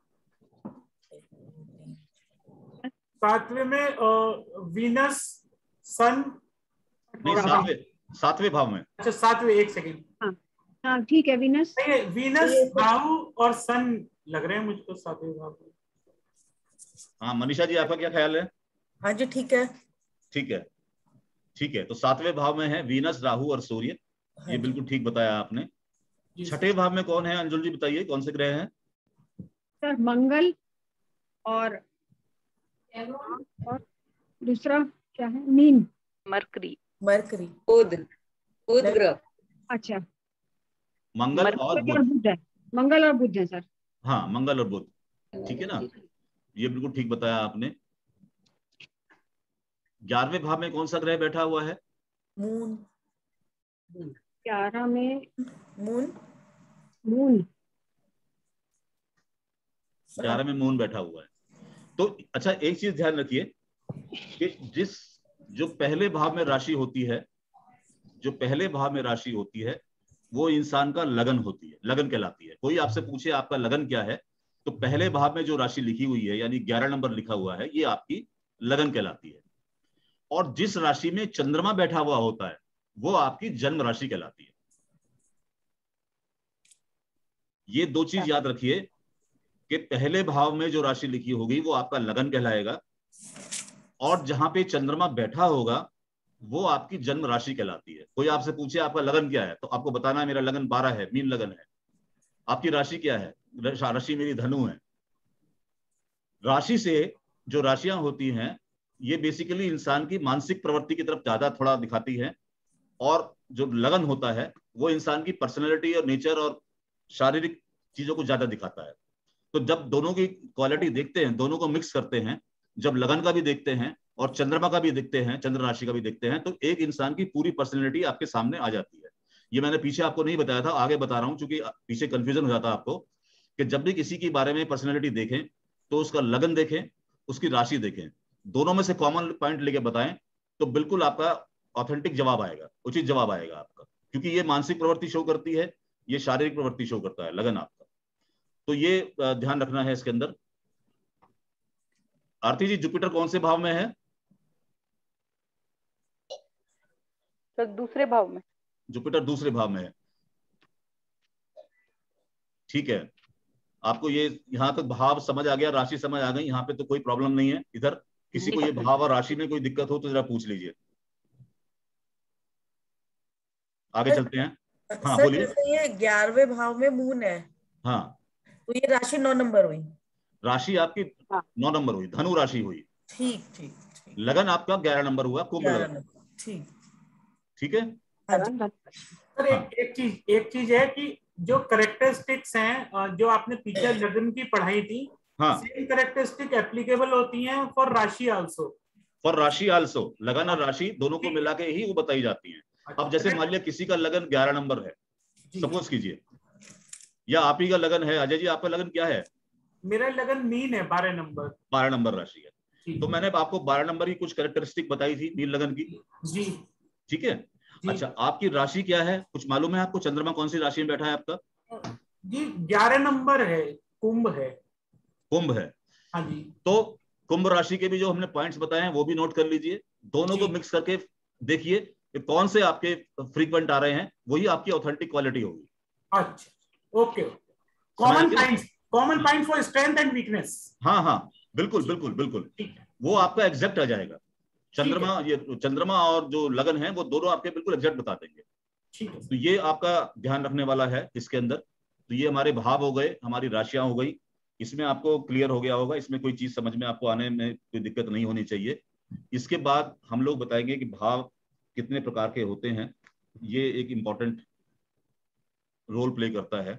सातवें में वीनस, सन। नहीं, सातवें सातवें भाव में। अच्छा सातवें, एक सेकेंड। हाँ हाँ ठीक है, वीनस। नहीं, वीनस, राहु और सन लग रहे हैं मुझको सातवें भाव में। हाँ मनीषा जी आपका क्या ख्याल है? हाँ जी ठीक है। ठीक है ठीक है। तो सातवें भाव में है वीनस, राहु और सूर्य। ये बिल्कुल ठीक बताया आपने। छठे भाव में कौन है अंजुल जी बताइए, कौन से ग्रह हैं? सर मंगल और और दूसरा क्या है? मीन। मरकरी। मरकरी। बुध। बुध ग्रह। अच्छा, मंगल और मंगल और बुध। बुध है। मंगल और बुध है सर। हाँ मंगल और बुध, ठीक है ना, ये बिल्कुल ठीक बताया आपने। ग्यारहवें भाव में कौन सा ग्रह बैठा हुआ है? मून। ग्यारह में मून। मून। ग्यारह में मून बैठा हुआ है। तो अच्छा एक चीज ध्यान रखिए कि जिस जो पहले भाव में राशि होती है, जो पहले भाव में राशि होती है वो इंसान का लगन होती है, लगन कहलाती है। कोई आपसे पूछे आपका लगन क्या है, तो पहले भाव में जो राशि लिखी हुई है यानी ग्यारह नंबर लिखा हुआ है, ये आपकी लगन कहलाती है। और जिस राशि में चंद्रमा बैठा हुआ होता है वो आपकी जन्म राशि कहलाती है। ये दो चीज याद रखिए कि पहले भाव में जो राशि लिखी होगी वो आपका लगन कहलाएगा, और जहां पे चंद्रमा बैठा होगा वो आपकी जन्म राशि कहलाती है। कोई आपसे पूछे आपका लगन क्या है, तो आपको बताना है मेरा लगन बारह है, मीन लगन है। आपकी राशि क्या है? राशि मेरी धनु है। राशि से जो राशियां होती हैं ये बेसिकली इंसान की मानसिक प्रवृत्ति की तरफ ज्यादा थोड़ा दिखाती है, और जो लगन होता है वो इंसान की पर्सनैलिटी और नेचर और शारीरिक चीजों को ज्यादा दिखाता है। तो जब दोनों की क्वालिटी देखते हैं, दोनों को मिक्स करते हैं, जब लगन का भी देखते हैं और चंद्रमा का भी देखते हैं, चंद्र राशि का भी देखते हैं, तो एक इंसान की पूरी पर्सनैलिटी आपके सामने आ जाती है। ये मैंने पीछे आपको नहीं बताया था, आगे बता रहा हूं, क्योंकि पीछे कंफ्यूजन हो जाता है आपको, कि जब भी किसी के बारे में पर्सनैलिटी देखें तो उसका लगन देखें, उसकी राशि देखें, दोनों में से कॉमन पॉइंट लेके बताएं, तो बिल्कुल आपका ऑथेंटिक जवाब आएगा, उचित जवाब आएगा आपका, क्योंकि ये मानसिक प्रवृत्ति शो करती है, ये शारीरिक प्रवृत्ति शो करता है, लगन आपका। तो ये ध्यान रखना है इसके अंदर। आरती जी, जुपिटर कौन से भाव में है? तो दूसरे भाव में। जुपिटर दूसरे भाव में है, ठीक है। आपको ये यहाँ तक भाव समझ आ गया, राशि समझ आ गई, यहाँ पे तो कोई प्रॉब्लम नहीं है। इधर किसी को ये भाव और राशि में कोई दिक्कत हो तो जरा पूछ लीजिए। आगे चलते हैं। हाँ सर, बोलिए। जैसे ये ग्यारहवें भाव में मून है, हाँ, तो ये राशि नौ नंबर हुई। राशि आपकी नौ नंबर हुई, धनु राशि हुई। ठीक ठीक ठीक। लगन आपका ग्यारह नंबर हुआ, कुंभ ग्यारह लगन। नंबर, ठीक ठीक है। हाँ जी। सर एक एक चीज एक चीज है कि जो करेक्टरिस्टिक्स हैं जो आपने पीछे लगन की पढ़ाई थी, हाँ, सेम करेक्टरिस्टिक एप्लीकेबल होती हैं फॉर राशि आल्सो। फॉर राशि आल्सो, लगन और राशि दोनों को मिला के ही वो बताई जाती हैं। अब जैसे मान लिया किसी का लगन ग्यारह नंबर है, सपोज कीजिए, या आप ही का लगन है, अजय जी आपका लगन क्या है? मेरा लगन मीन है, बारह नंबर। बारह नंबर राशि है, तो मैंने आपको बारह नंबर की कुछ कैरेक्टरिस्टिक बताई थी मीन लगन की जी। ठीक है। अच्छा, आपकी राशि क्या है, कुछ मालूम है आपको? चंद्रमा कौन सी राशि में बैठा है आपका? जी ग्यारह नंबर है, कुंभ है। कुंभ है, हाँ जी। तो कुंभ राशि के भी जो हमने पॉइंट्स बताए हैं वो भी नोट कर लीजिए। दोनों को मिक्स करके देखिए कि कौन से आपके फ्रीक्वेंट आ रहे हैं, वही आपकी ऑथेंटिक क्वालिटी होगी। अच्छा, okay. Common points, common point for strength and weakness. हाँ हाँ, बिल्कुल बिल्कुल बिल्कुल, वो आपका एग्जैक्ट आ जाएगा। चंद्रमा, ये चंद्रमा और जो लगन है वो दोनों आपके बिल्कुल एग्जैक्ट बता देंगे। ठीक है। तो ये आपका ध्यान रखने वाला है इसके अंदर। तो ये हमारे भाव हो गए, हमारी राशियां हो गई, इसमें आपको क्लियर हो गया होगा, इसमें कोई चीज समझ में आपको आने में कोई दिक्कत नहीं होनी चाहिए। इसके बाद हम लोग बताएंगे कि भाव कितने प्रकार के होते हैं, ये एक इंपॉर्टेंट रोल प्ले करता है।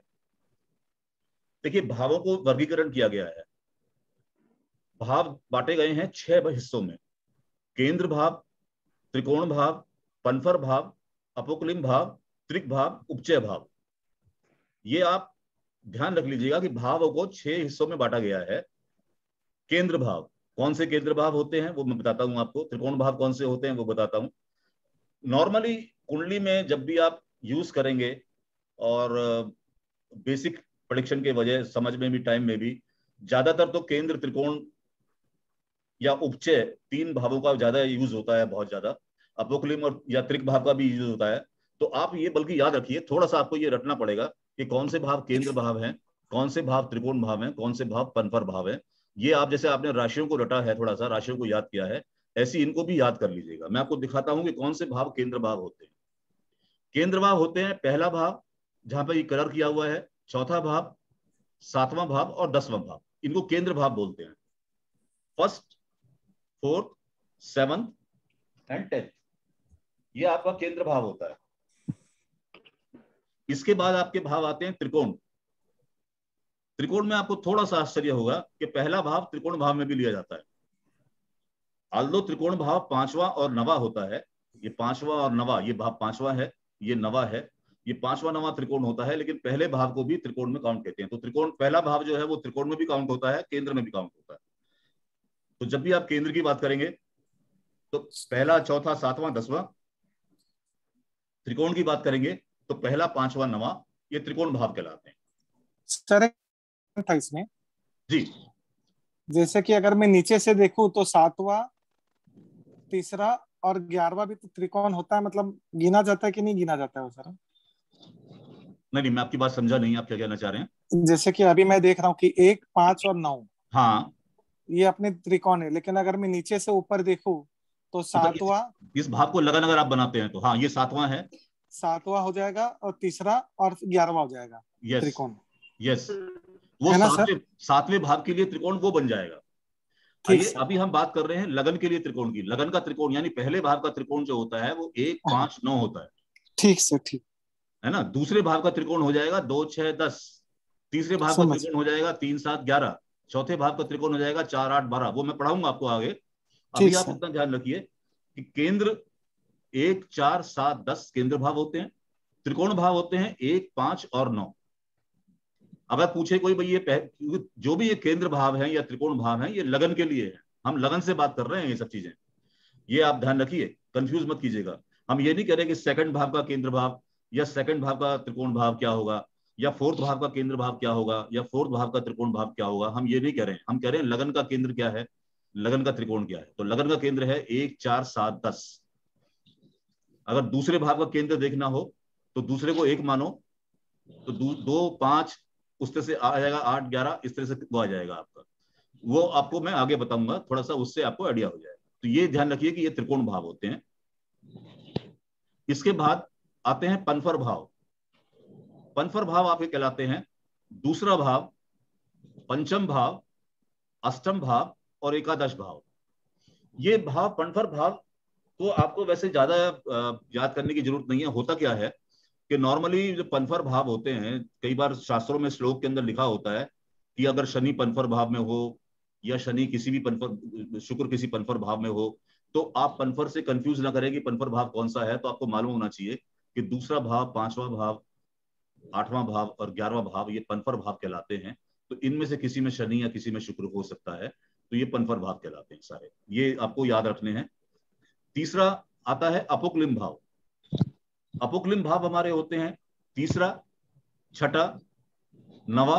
देखिए, भावों को वर्गीकरण किया गया है, भाव बांटे गए हैं छह हिस्सों में। केंद्र भाव, त्रिकोण भाव, पनफर भाव, अपोक्लिम भाव, त्रिक भाव, उपचय भाव। ये आप ध्यान रख लीजिएगा कि भावों को छह हिस्सों में बांटा गया है। केंद्र भाव, कौन से केंद्र भाव होते हैं वो मैं बताता हूं आपको। त्रिकोण भाव कौन से होते हैं वो बताता हूं। नॉर्मली कुंडली में जब भी आप यूज करेंगे, और बेसिक प्रेडिक्शन के वजह समझ में भी, टाइम में भी, ज्यादातर तो केंद्र, त्रिकोण या उपचय तीन भावों का ज्यादा यूज होता है, बहुत ज्यादा। अपोक्लिम और या त्रिक भाव का भी यूज होता है। तो आप ये बल्कि याद रखिए, थोड़ा सा आपको ये रटना पड़ेगा कि कौन से भाव केंद्र भाव हैं, कौन से भाव त्रिकोण भाव हैं, कौन से भाव पनफर भाव हैं। ये आप जैसे आपने राशियों को रटा है, थोड़ा सा राशियों को याद किया है, ऐसी इनको भी याद कर लीजिएगा। मैं आपको दिखाता हूं कि कौन से भाव केंद्र भाव होते हैं। केंद्र भाव होते हैं पहला भाव, जहां पर ये कलर किया हुआ है, चौथा भाव, सातवां भाव और दसवां भाव, इनको केंद्र भाव बोलते हैं। First, fourth, seventh and tenth, ये आपका केंद्र भाव होता है। इसके बाद आपके भाव आते हैं त्रिकोण। त्रिकोण में आपको थोड़ा सा आश्चर्य होगा कि पहला भाव त्रिकोण भाव में भी लिया जाता है। आल्दो त्रिकोण भाव पांचवा और नवा होता है, ये पांचवा और नवा, ये भाव पांचवा है, ये नवा है, ये पांचवा नवा त्रिकोण होता है, लेकिन पहले भाव को भी त्रिकोण में काउंट कहते हैं। तो त्रिकोण, पहला भाव जो है वो त्रिकोण में भी काउंट होता है, केंद्र में भी काउंट होता है। तो जब भी आप केंद्र की बात करेंगे तो पहला, चौथा, सातवां, दसवां। त्रिकोण की बात करेंगे तो पहला, पांचवा, नवा, ये त्रिकोण भाव कहलाते हैं। सर था इसमें जी, जैसे कि अगर मैं नीचे से देखूं तो सातवां, तीसरा और ग्यारहवां भी तो त्रिकोण होता है, मतलब गिना जाता है कि नहीं गिना जाता है वो सर? नहीं नहीं, मैं आपकी बात समझा नहीं, आप क्या कहना चाह रहे हैं? जैसे कि अभी मैं देख रहा हूँ कि एक, पांच और नौ, हाँ, ये अपने त्रिकोण है, लेकिन अगर मैं नीचे से ऊपर देखूं तो सातवां, इस, इस भाव को लगन अगर आप बनाते हैं तो हाँ ये सातवां है, सातवां हो जाएगा और तीसरा और ग्यारहवां हो जाएगा यस त्रिकोण। यस, वो है ना सर? सातवें सातवें भाव के लिए त्रिकोण वो बन जाएगा। ठीक आइए सर। अभी हम बात कर रहे हैं लगन के लिए त्रिकोण की। लगन का त्रिकोण यानी पहले भाव का त्रिकोण जो होता है वो एक पांच नौ होता है, ठीक सर, ठीक है ना। दूसरे भाव का त्रिकोण हो जाएगा दो छह दस, तीसरे भाव का समझ। त्रिकोण हो जाएगा तीन सात ग्यारह, चौथे भाव का त्रिकोण हो जाएगा चार आठ बारह। वो मैं पढ़ाऊंगा आपको आगे। अभी ठीक आप सर। इतना ध्यान रखिए कि केंद्र एक चार सात दस केंद्र भाव होते हैं, त्रिकोण भाव होते हैं एक पांच और नौ। अगर पूछे कोई भाई ये पह- जो भी ये केंद्र भाव है या त्रिकोण भाव है ये लगन के लिए है, हम लगन से बात कर रहे हैं, ये सब चीजें ये आप ध्यान रखिए, कंफ्यूज मत कीजिएगा। हम ये नहीं कह रहे कि सेकंड भाव का केंद्र भाव या सेकंड भाव का त्रिकोण भाव क्या होगा, या फोर्थ भाव का केंद्र भाव क्या होगा, या फोर्थ भाव का त्रिकोण भाव क्या होगा, हम ये नहीं कह रहे हैं। हम कह रहे हैं लगन का केंद्र क्या है, लगन का त्रिकोण क्या है। तो लगन का केंद्र है एक चार सात दस। अगर दूसरे भाव का केंद्र देखना हो तो दूसरे को एक मानो, तो दो, दो पांच उस तरह से आ जाएगा, आठ ग्यारह इस तरह से वो आ जाएगा आपका। वो आपको मैं आगे बताऊंगा, थोड़ा सा उससे आपको आइडिया हो जाएगा। तो ये ध्यान रखिए कि ये त्रिकोण भाव होते हैं। इसके बाद आते हैं पनफर भाव। पनफर भाव आपके कहलाते हैं दूसरा भाव, पंचम भाव, अष्टम भाव और एकादश भाव। ये भाव पनफर भाव तो आपको वैसे ज्यादा याद करने की जरूरत नहीं है। होता क्या है कि नॉर्मली जो पनफर भाव होते हैं, कई बार शास्त्रों में श्लोक के अंदर लिखा होता है कि अगर शनि पनफर भाव में हो या शनि किसी भी पनफर, शुक्र किसी पनफर भाव में हो, तो आप पनफर से कंफ्यूज ना करें कि पनफर भाव कौन सा है। तो आपको मालूम होना चाहिए कि दूसरा भाव, पांचवा भाव, आठवां भाव और ग्यारहवां भाव ये पनफर भाव कहलाते हैं। तो इनमें से किसी में शनि या किसी में शुक्र हो सकता है, तो ये पनफर भाव कहलाते हैं सारे, ये आपको याद रखने हैं। तीसरा आता है अपुकलिम भाव। अपुकलिम भाव हमारे होते हैं तीसरा, छठा, नवा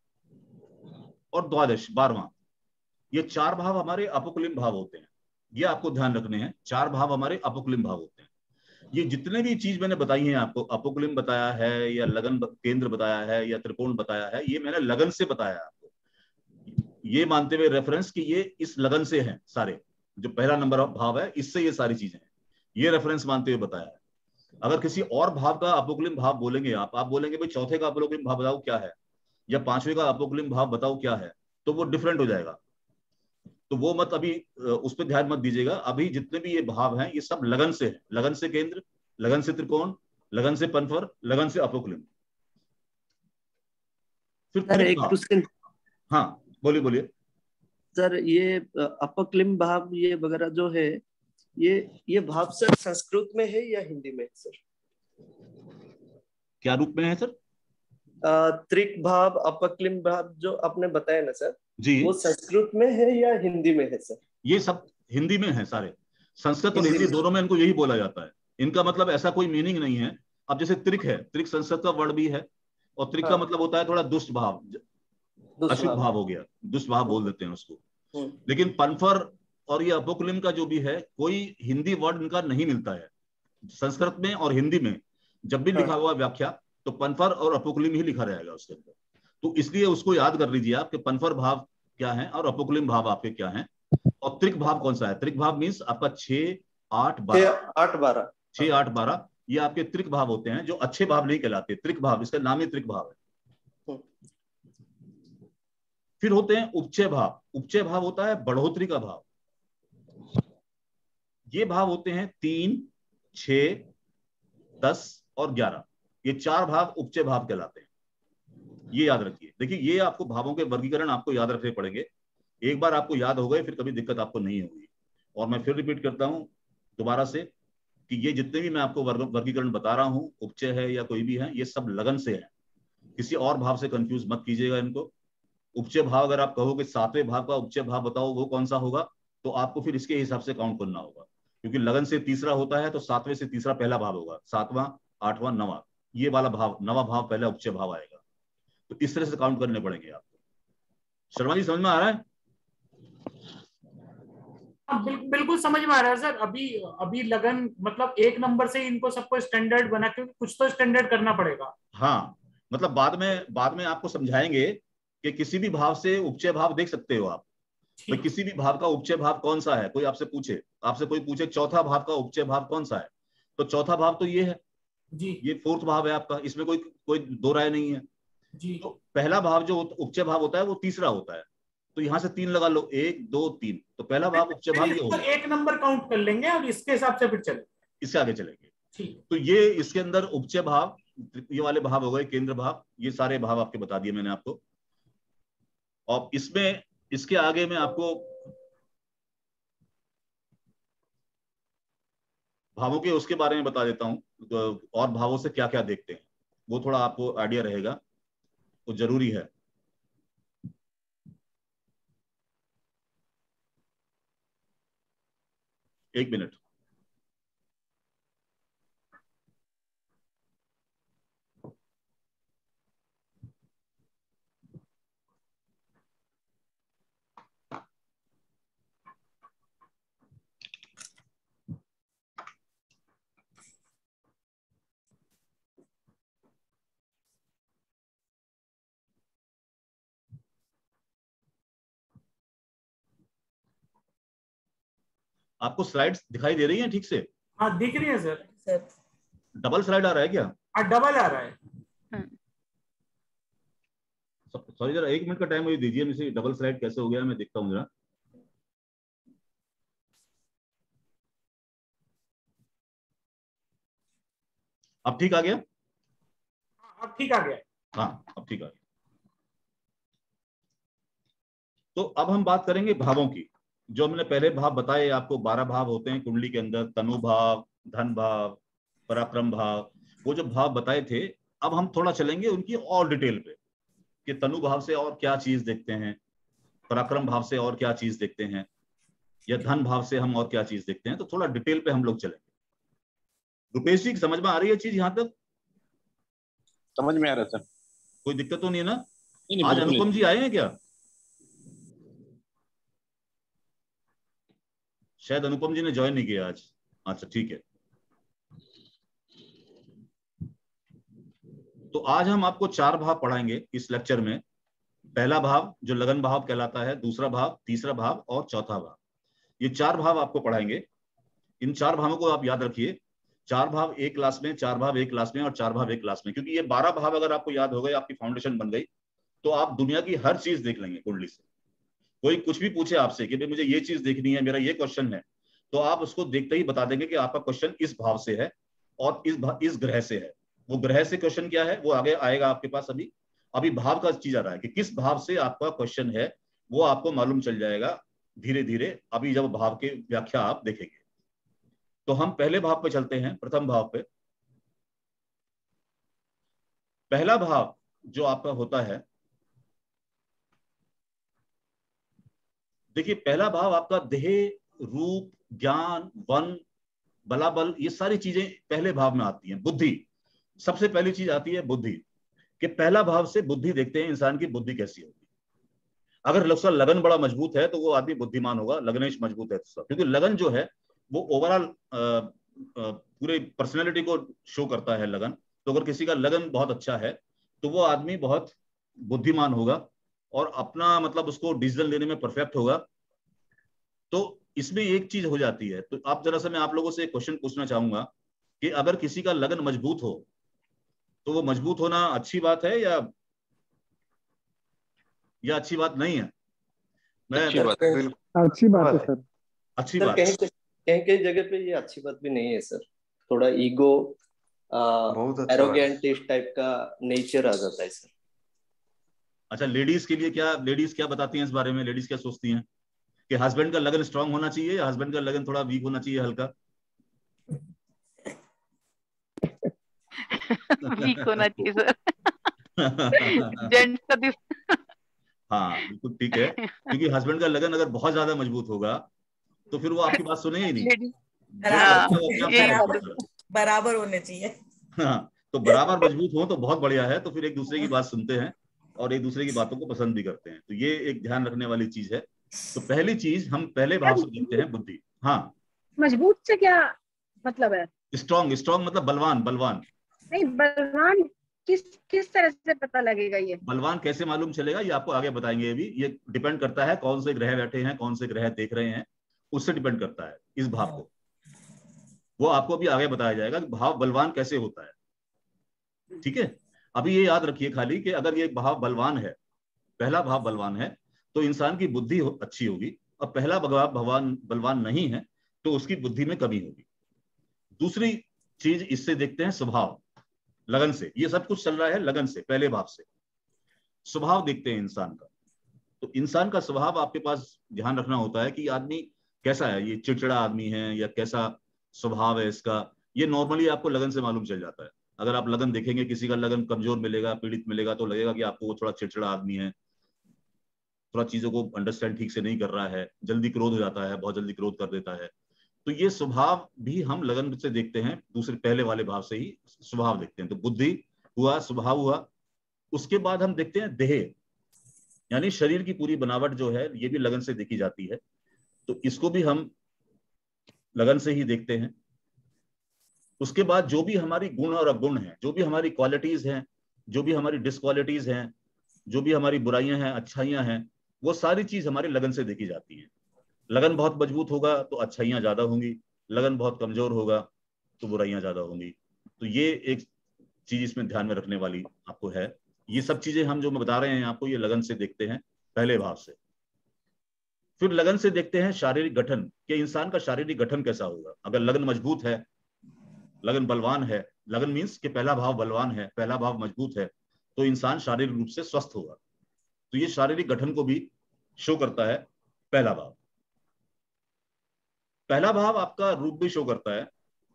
और द्वादश, बारहवां। ये चार भाव हमारे अपुकलिम भाव होते हैं, ये आपको ध्यान रखने हैं। चार भाव हमारे अपुकलिम भाव होते हैं। ये जितने भी चीज मैंने बताई हैं आपको, अपुकलिम बताया है या लगन केंद्र बताया है या त्रिकोण बताया है, ये मैंने लगन से बताया आपको, ये मानते हुए रेफरेंस कि ये इस लगन से हैं सारे। जो पहला नंबर भाव है इससे ये सारी चीजें हैं, ये रेफरेंस मानते हुए बताया है। अगर किसी और भाव का अपुकलिम भाव बोलेंगे आप आप बोलेंगे भाई चौथे का अपुकलिम भाव बताओ क्या है, या पांचवे का अपुकलिम भाव बताओ क्या है, तो वो डिफरेंट हो जाएगा। तो वो मत अभी उस पर ध्यान मत दीजिएगा। अभी जितने भी ये भाव हैं ये सब लगन से है, लगन से केंद्र, लगन से त्रिकोण, लगन से पनफर, लगन से अपुकलिम। फिर सर एक क्वेश्चन। हाँ बोलिए बोलिए सर, ये अपक्लिम भाव ये वगैरह जो है, ये ये भाव सर संस्कृत में है या हिंदी में है सर? क्या रूप में है सर? त्रिक भाव, अपक्लिम भाव जो आपने बताया ना सर जी, वो संस्कृत में है या हिंदी में है सर? ये सब हिंदी में है सारे, संस्कृत और हिंदी दोनों में इनको यही बोला जाता है। इनका मतलब ऐसा कोई मीनिंग नहीं है। अब जैसे त्रिक है, त्रिक संस्कृत का वर्ड भी है, और त्रिक का मतलब होता है थोड़ा दुष्ट भाव, अशुभ भाव हो गया, दुष्ट भाव बोल देते हैं उसको। लेकिन पनफर और ये अपोकलिम का जो भी है, कोई हिंदी वर्ड इनका नहीं मिलता है। संस्कृत में और हिंदी में जब भी लिखा हुआ व्याख्या तो पनफर और अपोकलिम ही लिखा रहेगा उसके अंदर। तो इसलिए उसको याद कर लीजिए आप कि पनफर भाव क्या है और अपोकलिम भाव आपके क्या है। और त्रिक भाव कौन सा है? त्रिक भाव मीन्स आपका छह आठ बारह, आठ बारह छह आठ बारह, ये आपके त्रिक भाव होते हैं, जो अच्छे भाव नहीं कहलाते। त्रिक भाव, इसका नाम ही त्रिक भाव है। फिर होते हैं उपचय भाव। उपचय भाव होता है बढ़ोतरी का भाव। ये भाव होते हैं तीन, छह, दस और ग्यारह, ये चार भाव उपचय भाव कहलाते हैं। ये याद रखिए। देखिए ये आपको भावों के वर्गीकरण आपको याद रखने पड़ेंगे। एक बार आपको याद हो गए फिर कभी दिक्कत आपको नहीं होगी। और मैं फिर रिपीट करता हूं दोबारा से कि ये जितने भी मैं आपको वर्ग वर्गीकरण बता रहा हूं, उपचय है या कोई भी है, ये सब लगन से है। किसी और भाव से कंफ्यूज मत कीजिएगा इनको। उपचय भाव अगर आप कहोगे सातवें भाव का उपचय भाव बताओ वो कौन सा होगा, तो आपको फिर इसके हिसाब से काउंट करना होगा, क्योंकि लगन से तीसरा होता है तो सातवें से तीसरा पहला भाव होगा, सातवां, आठवां, नवा, ये वाला भाव, नवा भाव पहला उपचय भाव आएगा। तो इस तरह से काउंट करने पड़ेंगे आपको। शर्मा जी समझ में आ रहा है? बिल, बिल्कुल समझ में आ रहा है सर। अभी अभी लगन मतलब एक नंबर से इनको सबको स्टैंडर्ड बना के कुछ तो स्टैंडर्ड करना पड़ेगा। हाँ, मतलब बाद में बाद में आपको समझाएंगे कि किसी भी भाव से उपचय भाव देख सकते हो आप। तो किसी भी भाव का उपचय भाव कौन सा है, कोई आपसे पूछे आपसे कोई पूछे चौथा भाव का उपचय भाव कौन सा है, तो चौथा भाव तो ये है जी, ये फोर्थ भाव है आपका, इसमें कोई कोई दो राय नहीं है जी। तो पहला भाव जो उपचय भाव होता है वो तीसरा होता है। तो यहाँ से तीन लगा लो, एक दो तीन, तो पहला भाव उपचय भाव ये हो गया। एक नंबर काउंट कर लेंगे और इसके हिसाब से फिर चलेंगे, इससे आगे चलेंगे। ठीक। तो ये इसके अंदर उपचय भाव, ये वाले भाव हो गए केंद्र भाव, ये सारे भाव आपके बता दिए मैंने आपको। और इसमें इसके आगे मैं आपको भावों के उसके बारे में बता देता हूं, तो और भावों से क्या क्या देखते हैं वो थोड़ा आपको आइडिया रहेगा, वो जरूरी है। एक मिनट। आपको स्लाइड्स दिखाई दे रही हैं ठीक से? हाँ दिख रही है सर। सर डबल स्लाइड आ रहा है क्या? हाँ डबल आ रहा है। सॉरी जरा एक मिनट का टाइम मुझे दीजिए, मुझे डबल स्लाइड कैसे हो गया मैं देखता हूँ जरा। अब ठीक आ गया? अब ठीक आ गया। हाँ अब ठीक आ गया। तो अब हम बात करेंगे भावों की। जो हमने पहले भाव बताए आपको, बारह भाव होते हैं कुंडली के अंदर, तनु भाव, धन भाव, पराक्रम भाव, वो जो भाव बताए थे, अब हम थोड़ा चलेंगे उनकी और डिटेल पे कि तनु भाव से और क्या चीज देखते हैं, पराक्रम भाव से और क्या चीज देखते हैं, या धन भाव से हम और क्या चीज देखते हैं। तो थोड़ा डिटेल पे हम लोग चलेंगे। रुपेश जी समझ में आ रही है चीज? यहाँ तक समझ में आ रहा था, कोई दिक्कत तो नहीं है ना? नहीं, आज अनुपम जी आए हैं क्या? शायद अनुपम जी ने ज्वाइन नहीं किया आज। अच्छा ठीक है। तो आज हम आपको चार भाव पढ़ाएंगे इस लेक्चर में। पहला भाव जो लगन भाव कहलाता है, दूसरा भाव, तीसरा भाव और चौथा भाव, ये चार भाव आपको पढ़ाएंगे। इन चार भावों को आप याद रखिए। चार भाव एक क्लास में, चार भाव एक क्लास में और चार भाव एक क्लास में, क्योंकि ये बारह भाव अगर आपको याद हो गए, आपकी फाउंडेशन बन गई, तो आप दुनिया की हर चीज देख लेंगे कुंडली से। कोई कुछ भी पूछे आपसे कि भाई मुझे ये चीज देखनी है, मेरा ये क्वेश्चन है, तो आप उसको देखते ही बता देंगे कि आपका क्वेश्चन इस भाव से है और इस इस ग्रह से है। वो ग्रह से क्वेश्चन क्या है वो आगे आएगा आपके पास। अभी अभी भाव का चीज आ रहा है कि किस भाव से आपका क्वेश्चन है, वो आपको मालूम चल जाएगा धीरे धीरे, अभी जब भाव की व्याख्या आप देखेंगे। तो हम पहले भाव पे चलते हैं, प्रथम भाव पे। पहला भाव जो आपका होता है, देखिए पहला भाव आपका देह, रूप, ज्ञान, वन, बलाबल, ये सारी चीजें पहले भाव में आती हैं। बुद्धि सबसे पहली चीज आती है, बुद्धि। कि पहला भाव से बुद्धि देखते हैं, इंसान की बुद्धि कैसी होगी। अगर उसका लगन बड़ा मजबूत है तो वो आदमी बुद्धिमान होगा, लगनेश मजबूत है तो, क्योंकि लगन जो है वो ओवरऑल पूरे पर्सनैलिटी को शो करता है लगन। तो अगर किसी का लगन बहुत अच्छा है तो वो आदमी बहुत बुद्धिमान होगा और अपना मतलब उसको डिसीजन लेने में परफेक्ट होगा। तो इसमें एक चीज हो जाती है। तो आप जरा सा मैं आप लोगों से एक क्वेश्चन पूछना चाहूंगा कि अगर किसी का लगन मजबूत हो तो वो मजबूत होना अच्छी बात है या या अच्छी बात नहीं है? मैं अच्छी बात है, बिल्कुल अच्छी बात है सर। अच्छी सर बात कहीं कहीं कहीं जगह पे ये अच्छी बात भी नहीं है सर। थोड़ा ईगो, एरोगेंट इस टाइप का नेचर आ जाता है सर। अच्छा, लेडीज के लिए क्या, लेडीज क्या बताती हैं इस बारे में? लेडीज क्या सोचती हैं कि हस्बैंड का लगन स्ट्रांग होना चाहिए या हस्बैंड का लगन थोड़ा वीक होना चाहिए, हल्का? वीक होना चाहिए सर। जेंट्स का दिस हाँ बिल्कुल ठीक है, क्योंकि हस्बैंड का लगन अगर बहुत ज्यादा मजबूत होगा तो फिर वो आपकी बात सुनेगा ही नहीं। बराबर बराबर होने चाहिए। हाँ, तो बराबर मजबूत हो तो बहुत बढ़िया है, तो फिर एक दूसरे की बात सुनते हैं और एक दूसरे की बातों को पसंद भी करते हैं। तो ये एक ध्यान रखने वाली चीज है। तो पहली चीज हम पहले भाव से देखते हैं, बुद्धि। हाँ, मजबूत से क्या मतलब है? स्ट्रॉन्ग, स्ट्रॉन्ग मतलब बलवान, बलवान नहीं, बलवान किस किस तरह से पता लगेगा ये? बलवान कैसे मालूम चलेगा ये आपको आगे बताएंगे। अभी ये डिपेंड करता है कौन से ग्रह बैठे हैं, कौन से ग्रह देख रहे हैं, उससे डिपेंड करता है इस भाव को। वो आपको भी आगे बताया जाएगा कि भाव बलवान कैसे होता है। ठीक है, अभी ये याद रखिए खाली कि अगर ये भाव बलवान है, पहला भाव बलवान है, तो इंसान की बुद्धि अच्छी होगी, और पहला भाव भगवान बलवान नहीं है तो उसकी बुद्धि में कमी होगी। दूसरी चीज इससे देखते हैं स्वभाव, लगन से। ये सब कुछ चल रहा है लगन से, पहले भाव से। स्वभाव देखते हैं इंसान का, तो इंसान का स्वभाव आपके पास ध्यान रखना होता है कि आदमी कैसा है, ये चिड़चिड़ा आदमी है या कैसा स्वभाव है इसका। ये नॉर्मली आपको लगन से मालूम चल जाता है। अगर आप लगन देखेंगे, किसी का लगन कमजोर मिलेगा, पीड़ित मिलेगा, तो लगेगा कि आपको वो थोड़ा चिड़चिड़ा आदमी है, थोड़ा चीजों को अंडरस्टैंड ठीक से नहीं कर रहा है, जल्दी क्रोध हो जाता है, बहुत जल्दी क्रोध कर देता है। तो ये स्वभाव भी हम लगन से देखते हैं, दूसरे पहले वाले भाव से ही स्वभाव देखते हैं। तो बुद्धि हुआ, स्वभाव हुआ। उसके बाद हम देखते हैं देह, यानी शरीर की पूरी बनावट जो है, ये भी लगन से देखी जाती है। तो इसको भी हम लगन से ही देखते हैं। उसके बाद जो भी हमारी गुण और अवगुण हैं, जो भी हमारी क्वालिटीज हैं, जो भी हमारी डिसक्वालिटीज हैं, जो भी हमारी बुराइयां हैं, अच्छाइयां हैं, वो सारी चीज हमारे लगन से देखी जाती है। लगन बहुत मजबूत होगा तो अच्छाइयां ज्यादा होंगी, लगन बहुत कमजोर होगा तो बुराइयां ज्यादा होंगी। तो ये एक चीज इसमें ध्यान में रखने वाली आपको है। ये सब चीजें हम जो मैं बता रहे हैं आपको, ये लगन से देखते हैं, पहले भाव से। फिर लगन से देखते हैं शारीरिक गठन, कि इंसान का शारीरिक गठन कैसा होगा। अगर लगन मजबूत है, लगन बलवान है, लगन मीन्स कि पहला भाव बलवान है, पहला भाव मजबूत है, तो इंसान शारीरिक रूप से स्वस्थ होगा। तो ये शारीरिक गठन को भी शो करता है पहला भाव। पहला भाव आपका रूप भी शो करता है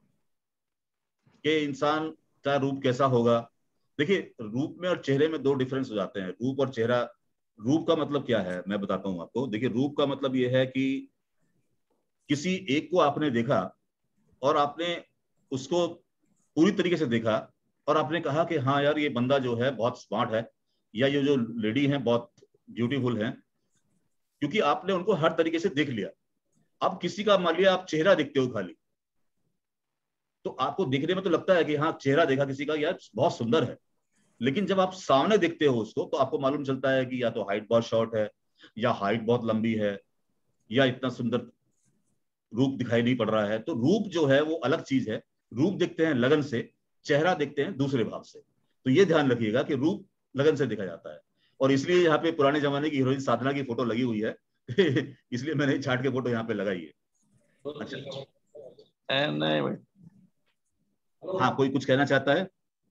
कि इंसान का रूप कैसा होगा। देखिए, रूप में और चेहरे में दो डिफरेंस हो जाते हैं। रूप और चेहरा, रूप का मतलब क्या है मैं बताता हूं आपको। देखिए, रूप का मतलब यह है कि किसी एक को आपने देखा और आपने उसको पूरी तरीके से देखा और आपने कहा कि हाँ यार, ये बंदा जो है बहुत स्मार्ट है, या ये जो लेडी है बहुत ब्यूटीफुल है, क्योंकि आपने उनको हर तरीके से देख लिया। अब किसी का मान लिया आप चेहरा देखते हो खाली, तो आपको दिखने में तो लगता है कि हाँ, चेहरा देखा किसी का, यार बहुत सुंदर है, लेकिन जब आप सामने देखते हो उसको तो आपको मालूम चलता है कि या तो हाइट बहुत शॉर्ट है, या हाइट बहुत लंबी है, या इतना सुंदर रूप दिखाई नहीं पड़ रहा है। तो रूप जो है वो अलग चीज है। रूप देखते हैं लगन से, चेहरा देखते हैं दूसरे भाव से। तो ये ध्यान रखिएगा कि रूप लगन से देखा जाता है। और इसलिए यहाँ पे पुराने जमाने की हीरोइन साधना की फोटो लगी हुई है इसलिए मैंने छाट के फोटो यहाँ पे लगाई है। अच्छा, नहीं भाई, हाँ, कोई कुछ कहना चाहता है?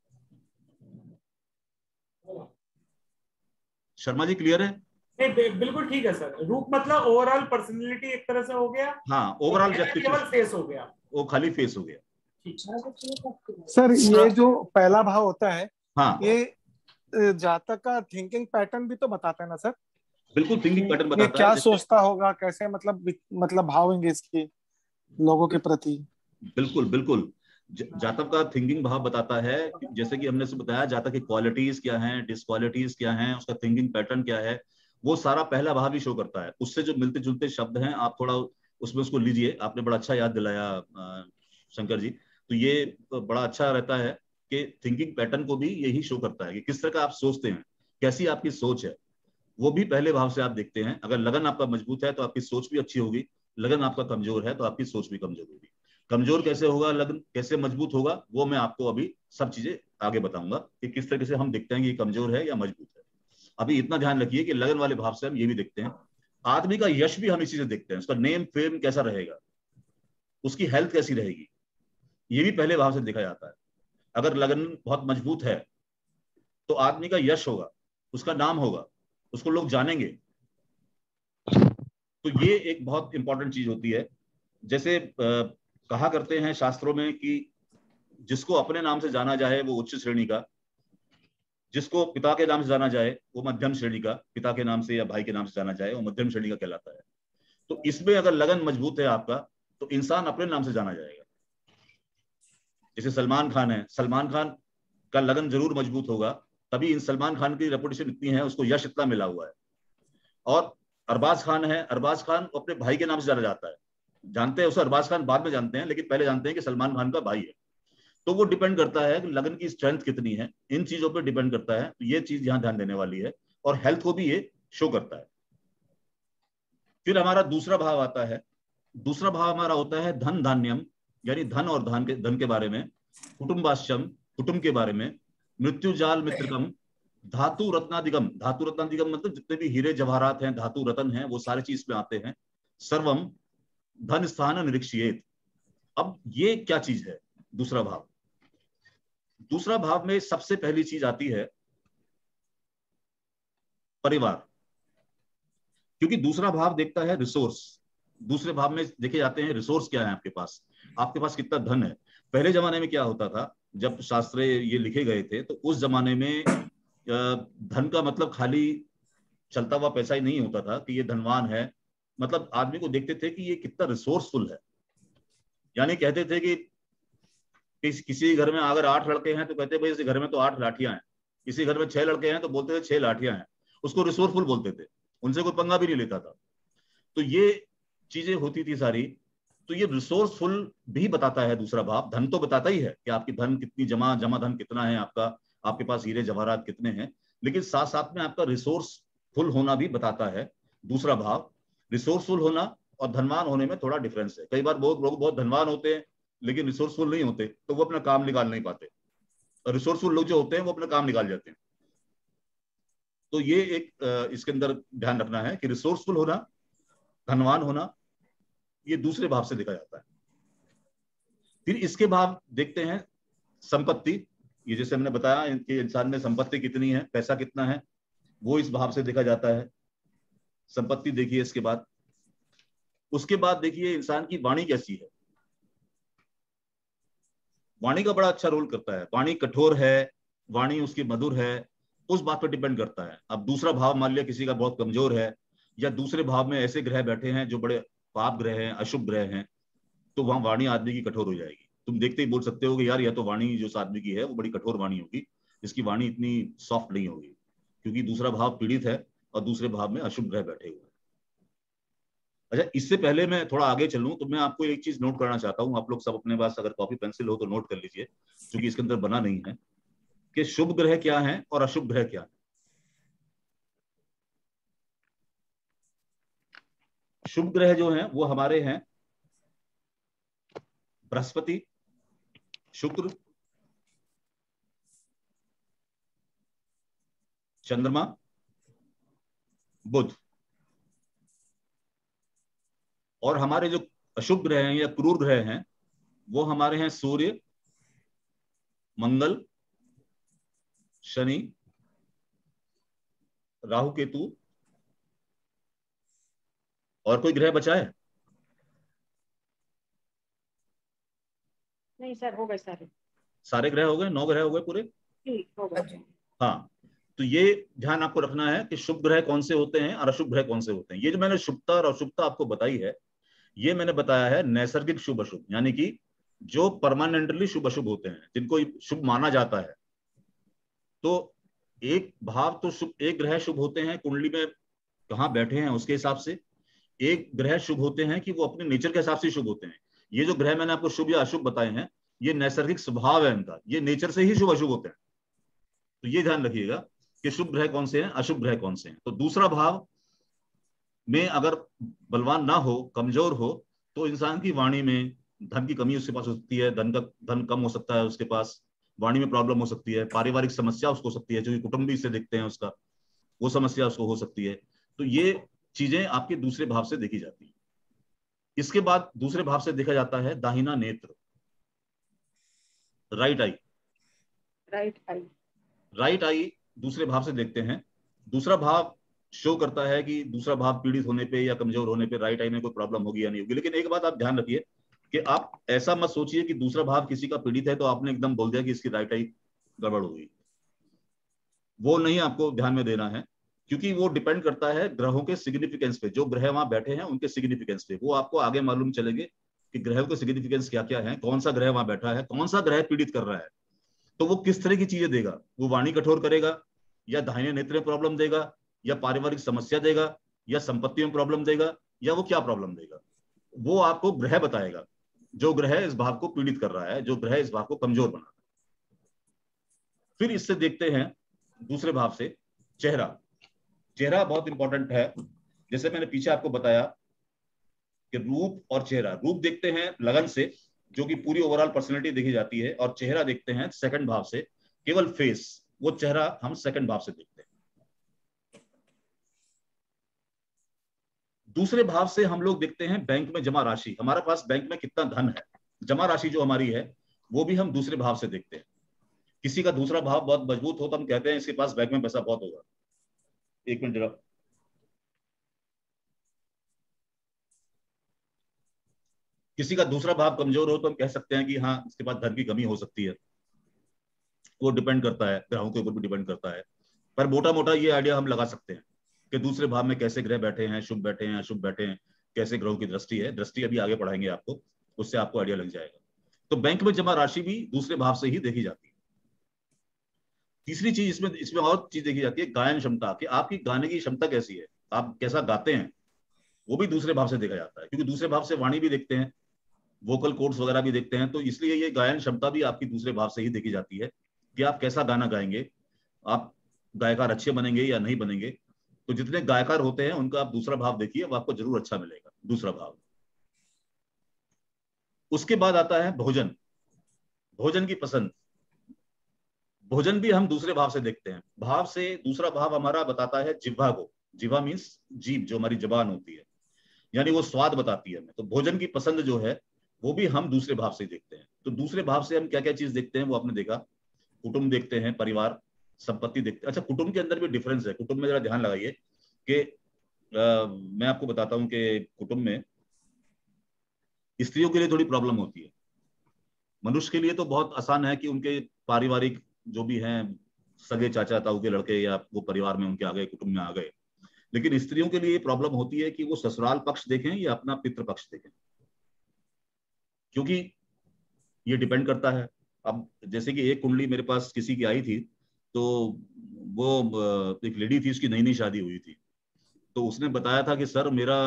शर्मा जी क्लियर है? नहीं, बिल्कुल ठीक है सर। रूप मतलब ओवरऑल पर्सनालिटी एक तरह से हो गया। हाँ, ओवरऑल केवल फेस हो गया, वो खाली फेस हो गया। सर, ये जो पहला भाव होता है, हाँ, ये जातक का थिंकिंग पैटर्न भी तो बताता है ना सर? बिल्कुल, थिंकिंग पैटर्न बताता है। क्या है, सोचता होगा, कैसे मतलब मतलब भाव होंगे इसके लोगों के प्रति। बिल्कुल बिल्कुल। जातक का थिंकिंग भाव बताता है। जैसे कि हमने से बताया, जातक की क्वालिटीज क्या हैं, डिसक्वालिटीज क्या हैं, उसका थिंकिंग पैटर्न क्या है, वो सारा पहला भाव ही शो करता है। उससे जो मिलते जुलते शब्द हैं, आप थोड़ा उसमें उसको लीजिए। आपने बड़ा अच्छा याद दिलाया शंकर जी। तो ये बड़ा अच्छा रहता है कि थिंकिंग पैटर्न को भी यही शो करता है कि किस तरह का आप सोचते हैं, कैसी आपकी सोच है, वो भी पहले भाव से आप देखते हैं। अगर लगन आपका मजबूत है तो आपकी सोच भी अच्छी होगी, लगन आपका कमजोर है तो आपकी सोच भी कमजोर होगी। कमजोर कैसे होगा, लगन कैसे मजबूत होगा, वो मैं आपको अभी सब चीजें आगे बताऊंगा कि किस तरीके से हम देखते हैं कि ये कमजोर है या मजबूत है। अभी इतना ध्यान रखिए कि लगन वाले भाव से हम ये भी देखते हैं। आदमी का यश भी हम इसी से देखते हैं। उसका नेम फेम कैसा रहेगा, उसकी हेल्थ कैसी रहेगी, ये भी पहले भाव से देखा जाता है। अगर लगन बहुत मजबूत है तो आदमी का यश होगा, उसका नाम होगा, उसको लोग जानेंगे। तो ये एक बहुत इंपॉर्टेंट चीज होती है। जैसे आ, कहा करते हैं शास्त्रों में कि जिसको अपने नाम से जाना जाए वो उच्च श्रेणी का, जिसको पिता के नाम से जाना जाए वो मध्यम श्रेणी का, पिता के नाम से या भाई के नाम से जाना जाए वो मध्यम श्रेणी का कहलाता है। तो इसमें अगर लगन मजबूत है आपका तो इंसान अपने नाम से जाना जाएगा। जैसे सलमान खान है, सलमान खान का लगन जरूर मजबूत होगा, तभी इन सलमान खान की रेपुटेशन इतनी है, उसको यश इतना मिला हुआ है। और अरबाज खान है, अरबाज खान अपने भाई के नाम से जाना जाता है। जानते हैं उसे अरबाज खान बाद में जानते हैं, लेकिन पहले जानते हैं कि सलमान खान का भाई है। तो वो डिपेंड करता है कि लगन की स्ट्रेंथ कितनी है, इन चीजों पर डिपेंड करता है। तो ये चीज यहाँ ध्यान देने वाली है, और हेल्थ को भी ये शो करता है। फिर हमारा दूसरा भाव आता है। दूसरा भाव हमारा होता है धन धान्यम, यानी धन और धन के धन के बारे में, कुटुंबाश्यम कुटुंब के बारे में, मृत्युजाल मित्रकम, धातु रत्नादिगम, धातु रत्नादिगम मतलब जितने भी हीरे जवाहरात हैं, धातु रत्न हैं, वो सारे चीज में आते हैं। सर्वम धन स्थान निरीक्षित। अब ये क्या चीज है दूसरा भाव? दूसरा भाव में सबसे पहली चीज आती है परिवार, क्योंकि दूसरा भाव देखता है रिसोर्स। दूसरे भाव में देखे जाते हैं रिसोर्स क्या है आपके पास, आपके पास कितना धन है। पहले जमाने में क्या होता था, जब शास्त्र ये लिखे गए थे, तो उस जमाने में धन का मतलब खाली चलता हुआ पैसा ही नहीं होता था कि ये धनवान है। मतलब आदमी को देखते थे कि ये कितना रिसोर्सफुल है। यानी कहते थे कि किस, किसी घर में अगर आठ लड़के हैं तो कहते भाई इस घर में तो आठ लाठियां हैं, किसी घर में छह लड़के हैं तो बोलते थे छह लाठियां हैं। उसको रिसोर्सफुल बोलते थे, उनसे कोई पंगा भी नहीं लेता था। तो ये चीजें होती थी सारी। तो ये रिसोर्सफुल भी बताता है दूसरा भाव। धन तो बताता ही है कि आपकी धन कितनी जमा जमा धन कितना है आपका, आपके पास हीरे जवाहरात कितने हैं, लेकिन साथ साथ में आपका रिसोर्सफुल होना भी बताता है दूसरा भाव। रिसोर्सफुल होना और धनवान होने में थोड़ा डिफरेंस है। कई बार बहुत लोग बहुत धनवान होते हैं लेकिन रिसोर्सफुल नहीं होते, तो वो अपना काम निकाल नहीं पाते, और रिसोर्सफुल लोग जो होते हैं वो अपना काम निकाल जाते हैं। तो ये एक इसके अंदर ध्यान रखना है कि रिसोर्सफुल होना, धनवान होना, ये दूसरे भाव से देखा जाता है। फिर इसके भाव देखते हैं संपत्ति। ये जैसे हमने बताया कि इंसान में संपत्ति कितनी है, पैसा कितना है, वो इस भाव से देखा जाता है। संपत्ति देखिए। इसके बाद उसके बाद देखिए इंसान की वाणी कैसी है। वाणी का बड़ा अच्छा रोल करता है। वाणी कठोर है, वाणी उसकी मधुर है, उस बात पर डिपेंड करता है। अब दूसरा भाव मान लिया किसी का बहुत कमजोर है, या दूसरे भाव में ऐसे ग्रह बैठे हैं जो बड़े पाप ग्रह हैं, अशुभ ग्रह हैं, तो वहां वाणी आदमी की कठोर हो जाएगी। तुम देखते ही बोल सकते हो कि यार यह तो वाणी जो आदमी की है वो बड़ी कठोर वाणी होगी, इसकी वाणी इतनी सॉफ्ट नहीं होगी, क्योंकि दूसरा भाव पीड़ित है और दूसरे भाव में अशुभ ग्रह बैठे हुए हैं। अच्छा, इससे पहले मैं थोड़ा आगे चलूं तो मैं आपको एक चीज नोट करना चाहता हूं। आप लोग सब अपने पास अगर कॉपी पेंसिल हो तो नोट कर लीजिए, क्योंकि इसके अंदर बना नहीं है कि शुभ ग्रह क्या है और अशुभ ग्रह क्या है। शुभ ग्रह जो हैं वो हमारे हैं बृहस्पति, शुक्र, चंद्रमा, बुध। और हमारे जो अशुभ ग्रह हैं या क्रूर ग्रह हैं वो हमारे हैं सूर्य, मंगल, शनि, राहु केतु। और कोई ग्रह बचा है? नहीं सर, हो गए सारे सारे ग्रह हो गए, नौ ग्रह हो गए पूरे। हो गए। हाँ, तो ये ध्यान आपको रखना है कि शुभ ग्रह कौन से होते हैं और अशुभ ग्रह कौन से होते हैं। ये जो मैंने शुभता और अशुभता आपको बताई है, ये मैंने बताया है नैसर्गिक शुभ अशुभ, यानी कि जो परमानेंटली शुभ अशुभ होते हैं, जिनको शुभ माना जाता है। तो एक भाव तो शुभ, एक ग्रह शुभ होते हैं कुंडली में कहाँ बैठे हैं उसके हिसाब से। एक ग्रह शुभ होते हैं कि वो अपने नेचर के हिसाब से शुभ होते हैं। ये जो ग्रह मैंने आपको शुभ या अशुभ बताए हैं, ये नैसर्गिक स्वभाव है इनका, ये नेचर से ही शुभ अशुभ होते हैं। तो ये ध्यान रखिएगा कि शुभ ग्रह कौन से हैं, अशुभ ग्रह कौन से हैं। तो दूसरा भाव में अगर बलवान ना हो, कमजोर हो, तो इंसान की वाणी में धन की कमी उसके पास हो सकती है, धन का धन कम हो सकता है उसके पास, वाणी में प्रॉब्लम हो सकती है, पारिवारिक समस्या उसको हो सकती है, जो कुटुंबी से देखते हैं उसका, वो समस्या उसको हो सकती है। तो ये चीजें आपके दूसरे भाव से देखी जाती है। इसके बाद दूसरे भाव से देखा जाता है दाहिना नेत्र, right eye. Right eye right eye दूसरे भाव से देखते हैं। दूसरा भाव शो करता है कि दूसरा भाव पीड़ित होने पे या कमजोर होने पे राइट आई में कोई प्रॉब्लम होगी या नहीं होगी। लेकिन एक बात आप ध्यान रखिए कि आप ऐसा मत सोचिए कि दूसरा भाव किसी का पीड़ित है तो आपने एकदम बोल दिया कि इसकी राइट आई गड़बड़ होगी। वो नहीं आपको ध्यान में देना है, क्योंकि वो डिपेंड करता है ग्रहों के सिग्निफिकेंस पे। जो ग्रह वहां बैठे हैं उनके सिग्निफिकेंस पे, वो आपको आगे मालूम चलेंगे कि ग्रहों के सिग्निफिकेंस क्या क्या है, कौन सा ग्रह वहां बैठा है, कौन सा ग्रह पीड़ित कर रहा है, तो वो किस तरह की चीजें देगा। वो वाणी कठोर करेगा, या दाहिने नेत्र में प्रॉब्लम देगा, या पारिवारिक समस्या देगा, या संपत्ति में प्रॉब्लम देगा, या वो क्या प्रॉब्लम देगा, वो आपको ग्रह बताएगा। जो ग्रह इस भाव को पीड़ित कर रहा है, जो ग्रह इस भाव को कमजोर बना रहा है। फिर इससे देखते हैं दूसरे भाव से चेहरा। चेहरा बहुत इंपॉर्टेंट है। जैसे मैंने पीछे आपको बताया कि रूप और चेहरा, रूप देखते हैं लगन से, जो कि पूरी ओवरऑल पर्सनैलिटी देखी जाती है, और चेहरा देखते हैं सेकंड भाव से, केवल फेस, वो चेहरा हम सेकंड भाव से देखते हैं। दूसरे भाव से हम लोग देखते हैं बैंक में जमा राशि, हमारे पास बैंक में कितना धन है, जमा राशि जो हमारी है वो भी हम दूसरे भाव से देखते हैं। किसी का दूसरा भाव बहुत मजबूत हो तो हम कहते हैं इसके पास बैंक में पैसा बहुत होगा। एक मिनट जरा, किसी का दूसरा भाव कमजोर हो तो हम कह सकते हैं कि हाँ इसके पास धन की कमी हो सकती है। वो डिपेंड करता है, ग्रहों के ऊपर भी डिपेंड करता है, पर मोटा मोटा ये आइडिया हम लगा सकते हैं कि दूसरे भाव में कैसे ग्रह बैठे हैं, शुभ बैठे हैं, अशुभ बैठे हैं, कैसे ग्रहों की दृष्टि है। दृष्टि अभी आगे पढ़ाएंगे आपको, उससे आपको आइडिया लग जाएगा। तो बैंक में जमा राशि भी दूसरे भाव से ही देखी जाती है। तीसरी चीज इसमें इसमें और चीज देखी जाती है, गायन क्षमता, कि आपकी गाने की क्षमता कैसी है, आप कैसा गाते हैं, वो भी दूसरे भाव से देखा जाता है। क्योंकि दूसरे भाव से वाणी भी देखते हैं, वोकल कोड्स वगैरह भी देखते हैं, तो इसलिए ये गायन क्षमता भी आपकी दूसरे भाव से ही देखी जाती है कि आप कैसा गाना गाएंगे, आप गायकार अच्छे बनेंगे या नहीं बनेंगे। तो जितने गायकार होते हैं उनका आप दूसरा भाव देखिए, वो आपको जरूर अच्छा मिलेगा, दूसरा भाव। उसके बाद आता है भोजन, भोजन की पसंद। भोजन भी हम दूसरे भाव से देखते हैं। भाव से दूसरा भाव हमारा बताता है जिह्वा को, जिह्वा मीन्स जीभ, जो हमारी जबान होती है, यानी वो स्वाद बताती है हमें। तो भोजन की पसंद जो है वो भी हम दूसरे भाव से देखते हैं। तो दूसरे भाव से हम क्या क्या चीज देखते हैं वो आपने देखा, कुटुंब देखते हैं, परिवार, संपत्ति देखते हैं। अच्छा, कुटुंब के अंदर भी डिफरेंस है। कुटुंब में जरा ध्यान लगाइए कि मैं आपको बताता हूं कि कुटुंब में स्त्रियों के लिए थोड़ी प्रॉब्लम होती है। मनुष्य के लिए तो बहुत आसान है कि उनके पारिवारिक जो भी हैं, सगे चाचा ताऊ के लड़के या वो परिवार में उनके आ गए, कुटुंब में आ गए। लेकिन स्त्रियों के लिए प्रॉब्लम होती है कि वो ससुराल पक्ष देखें या अपना पितृ पक्ष देखें, क्योंकि ये डिपेंड करता है। अब जैसे कि एक कुंडली मेरे पास किसी की आई थी, तो वो एक लेडी थी, उसकी नई नई शादी हुई थी। तो उसने बताया था कि सर मेरा,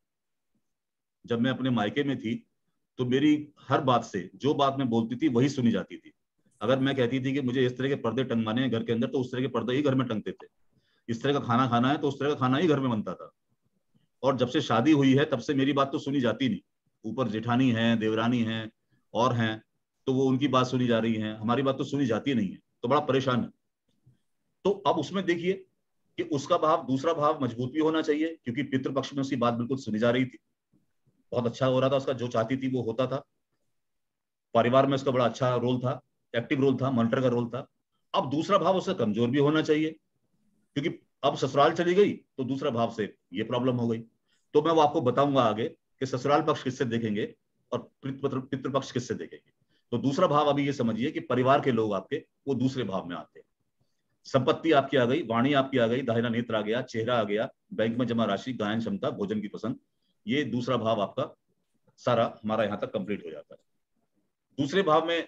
जब मैं अपने मायके में थी तो मेरी हर बात से, जो बात मैं बोलती थी वही सुनी जाती थी। अगर मैं कहती थी कि मुझे इस तरह के पर्दे टंगवाने हैं घर के अंदर, तो उस तरह के पर्दे ही घर में टंगते थे। इस तरह का खाना खाना है तो उस तरह का खाना ही घर में बनता था। और जब से शादी हुई है तब से मेरी बात तो सुनी जाती नहीं। ऊपर जेठानी है, देवरानी है और हैं, तो वो उनकी बात सुनी जा रही है, हमारी बात तो सुनी जाती नहीं है। तो बड़ा परेशान है। तो अब उसमें देखिए कि उसका भाव, दूसरा भाव मजबूत भी होना चाहिए, क्योंकि पितृपक्ष में उसकी बात बिल्कुल सुनी जा रही थी, बहुत अच्छा हो रहा था, उसका जो चाहती थी वो होता था। परिवार में उसका बड़ा अच्छा रोल था, एक्टिव रोल था, मॉनिटर का रोल था। अब दूसरा भाव उसका कमजोर भी होना चाहिए, क्योंकि अब ससुराल चली गई तो दूसरा भाव से ये प्रॉब्लम हो गई। तो मैं वो आपको बताऊंगा आगे कि ससुराल पक्ष किससे देखेंगे और पितृपक्ष किससे देखेंगे। तो दूसरा भाव अभी ये समझिए कि परिवार के लोग आपके वो दूसरे भाव में आते हैं। संपत्ति आपकी आ गई, वाणी आपकी आ गई, दाहिना नेत्र आ गया, चेहरा आ गया, बैंक में जमा राशि, गायन क्षमता, भोजन की पसंद, ये दूसरा भाव आपका सारा हमारा यहां तक कंप्लीट हो जाता है। दूसरे भाव में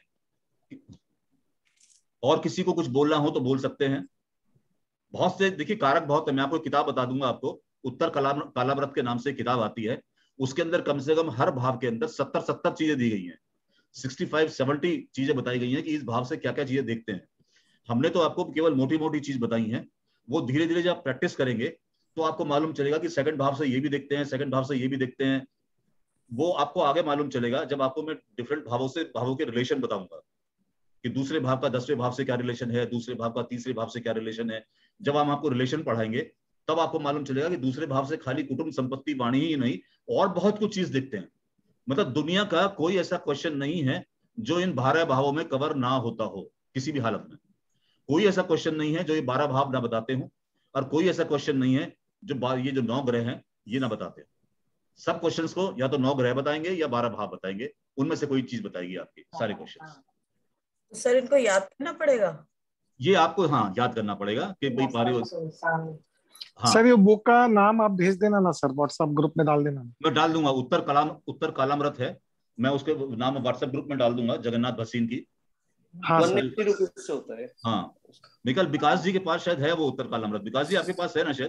और किसी को कुछ बोलना हो तो बोल सकते हैं। बहुत से देखिए कारक बहुत है। मैं आपको किताब बता दूंगा, आपको उत्तर कालाव्रत के नाम से किताब आती है, उसके अंदर कम से कम हर भाव के अंदर सत्तर सत्तर चीजें दी गई हैं, सिक्सटी फाइव सेवेंटी चीजें बताई गई हैं कि इस भाव से क्या क्या चीजें देखते हैं। हमने तो आपको केवल मोटी मोटी चीज बताई हैं, वो धीरे धीरे जब प्रैक्टिस करेंगे तो आपको मालूम चलेगा कि सेकंड भाव से ये भी देखते हैं, सेकंड भाव से ये भी देखते हैं। वो आपको आगे मालूम चलेगा जब आपको मैं डिफरेंट भावों से भावों के रिलेशन बताऊंगा कि दूसरे भाव का दसवें भाव से क्या रिलेशन है, दूसरे भाव का तीसरे भाव से क्या रिलेशन है। जब हम आपको रिलेशन पढ़ाएंगे तब आपको मालूम चलेगा कि दूसरे भाव से खाली कुटुंब, संपत्ति, वाणी ही नहीं और बहुत कुछ चीज देखते हैं। मतलब दुनिया का कोई ऐसा क्वेश्चन नहीं है जो इन बारह भावों में कवर ना होता हो किसी भी हालत में। कोई ऐसा क्वेश्चन नहीं है जो ये बारह भाव ना बताते हो, और कोई ऐसा क्वेश्चन नहीं है जो ये जो नौ ग्रह हैं ये ना बताते हैं। सब क्वेश्चंस को या तो नौ ग्रह बताएंगे या बारह भाव बताएंगे, उनमें से कोई चीज बताएगी आपकी सारे क्वेश्चंस। तो सर इनको याद करना पड़ेगा, ये आपको हाँ याद करना पड़ेगा कि भाई पारी। हाँ। सर ये बुक का नाम आप भेज देना ना सर, व्हाट्सएप ग्रुप में डाल देना। मैं डाल दूंगा, उत्तर कलाम उत्तर कालामृत है, मैं उसके नाम व्हाट्सएप ग्रुप में डाल दूंगा, जगन्नाथ भसीन की। हाँ सर। हाँ निकल विकास जी के पास शायद है वो उत्तर कालामृत। विकास जी आपके पास है ना शायद?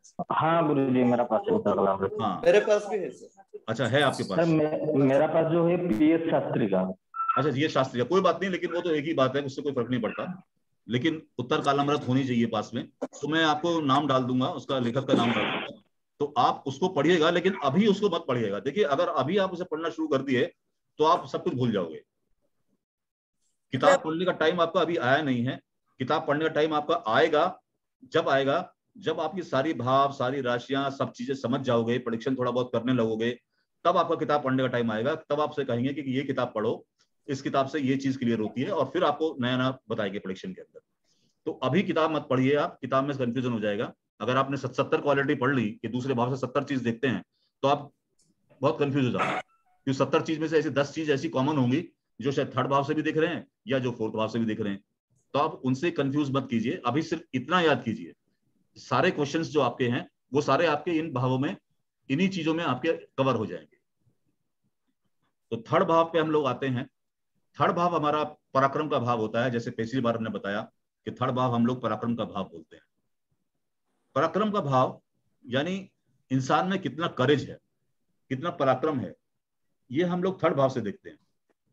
हाँ गुरु जी, मेरा पास है उत्तर कालामृत। हाँ मेरे पास भी है सर। अच्छा, है आपके सर पास? मे, मेरा पास जो है पी एस शास्त्री का। अच्छा, ये शास्त्री का, कोई बात नहीं, लेकिन वो तो एक ही बात है, उससे कोई फर्क नहीं पड़ता, लेकिन उत्तर कालामृत होनी चाहिए पास में। तो मैं आपको नाम डाल दूंगा, उसका लेखक का नाम डाल दूंगा, तो आप उसको पढ़िएगा, लेकिन अभी उसको मत पढ़िएगा। देखिए, अगर अभी आप उसे पढ़ना शुरू कर दिए तो आप सब कुछ भूल जाओगे। किताब पढ़ने का टाइम आपका अभी आया नहीं है। किताब पढ़ने का टाइम आपका आएगा, जब आएगा जब आपकी सारी भाव, सारी राशियां, सब चीजें समझ जाओगे, प्रेडिक्शन थोड़ा बहुत करने लगोगे, तब आपका किताब पढ़ने का टाइम आएगा। तब आपसे कहेंगे कि ये किताब पढ़ो, इस किताब से ये चीज क्लियर होती है, और फिर आपको नया नया बताएंगे प्रेडिक्शन के अंदर। तो अभी किताब मत पढ़िए, आप किताब में कंफ्यूजन हो जाएगा। अगर आपने सत्तर क्वालिटी पढ़ ली कि दूसरे भाव से सत्तर चीज देखते हैं, तो आप बहुत कंफ्यूज हो जाओगे, क्योंकि सत्तर चीज में से ऐसी दस चीज ऐसी कॉमन होंगी जो शायद थर्ड भाव से भी दिख रहे हैं या जो फोर्थ भाव से भी दिख रहे हैं। तो आप उनसे कंफ्यूज मत कीजिए। अभी सिर्फ इतना याद कीजिए, सारे क्वेश्चंस जो आपके हैं वो सारे आपके इन भावों में, इन्हीं चीजों में आपके कवर हो जाएंगे। तो थर्ड भाव पे हम लोग आते हैं। थर्ड भाव हमारा पराक्रम का भाव होता है। जैसे पिछली बार हमने बताया कि थर्ड भाव हम लोग पराक्रम का भाव बोलते हैं। पराक्रम का भाव यानी इंसान में कितना करेज है, कितना पराक्रम है, ये हम लोग थर्ड भाव से देखते हैं।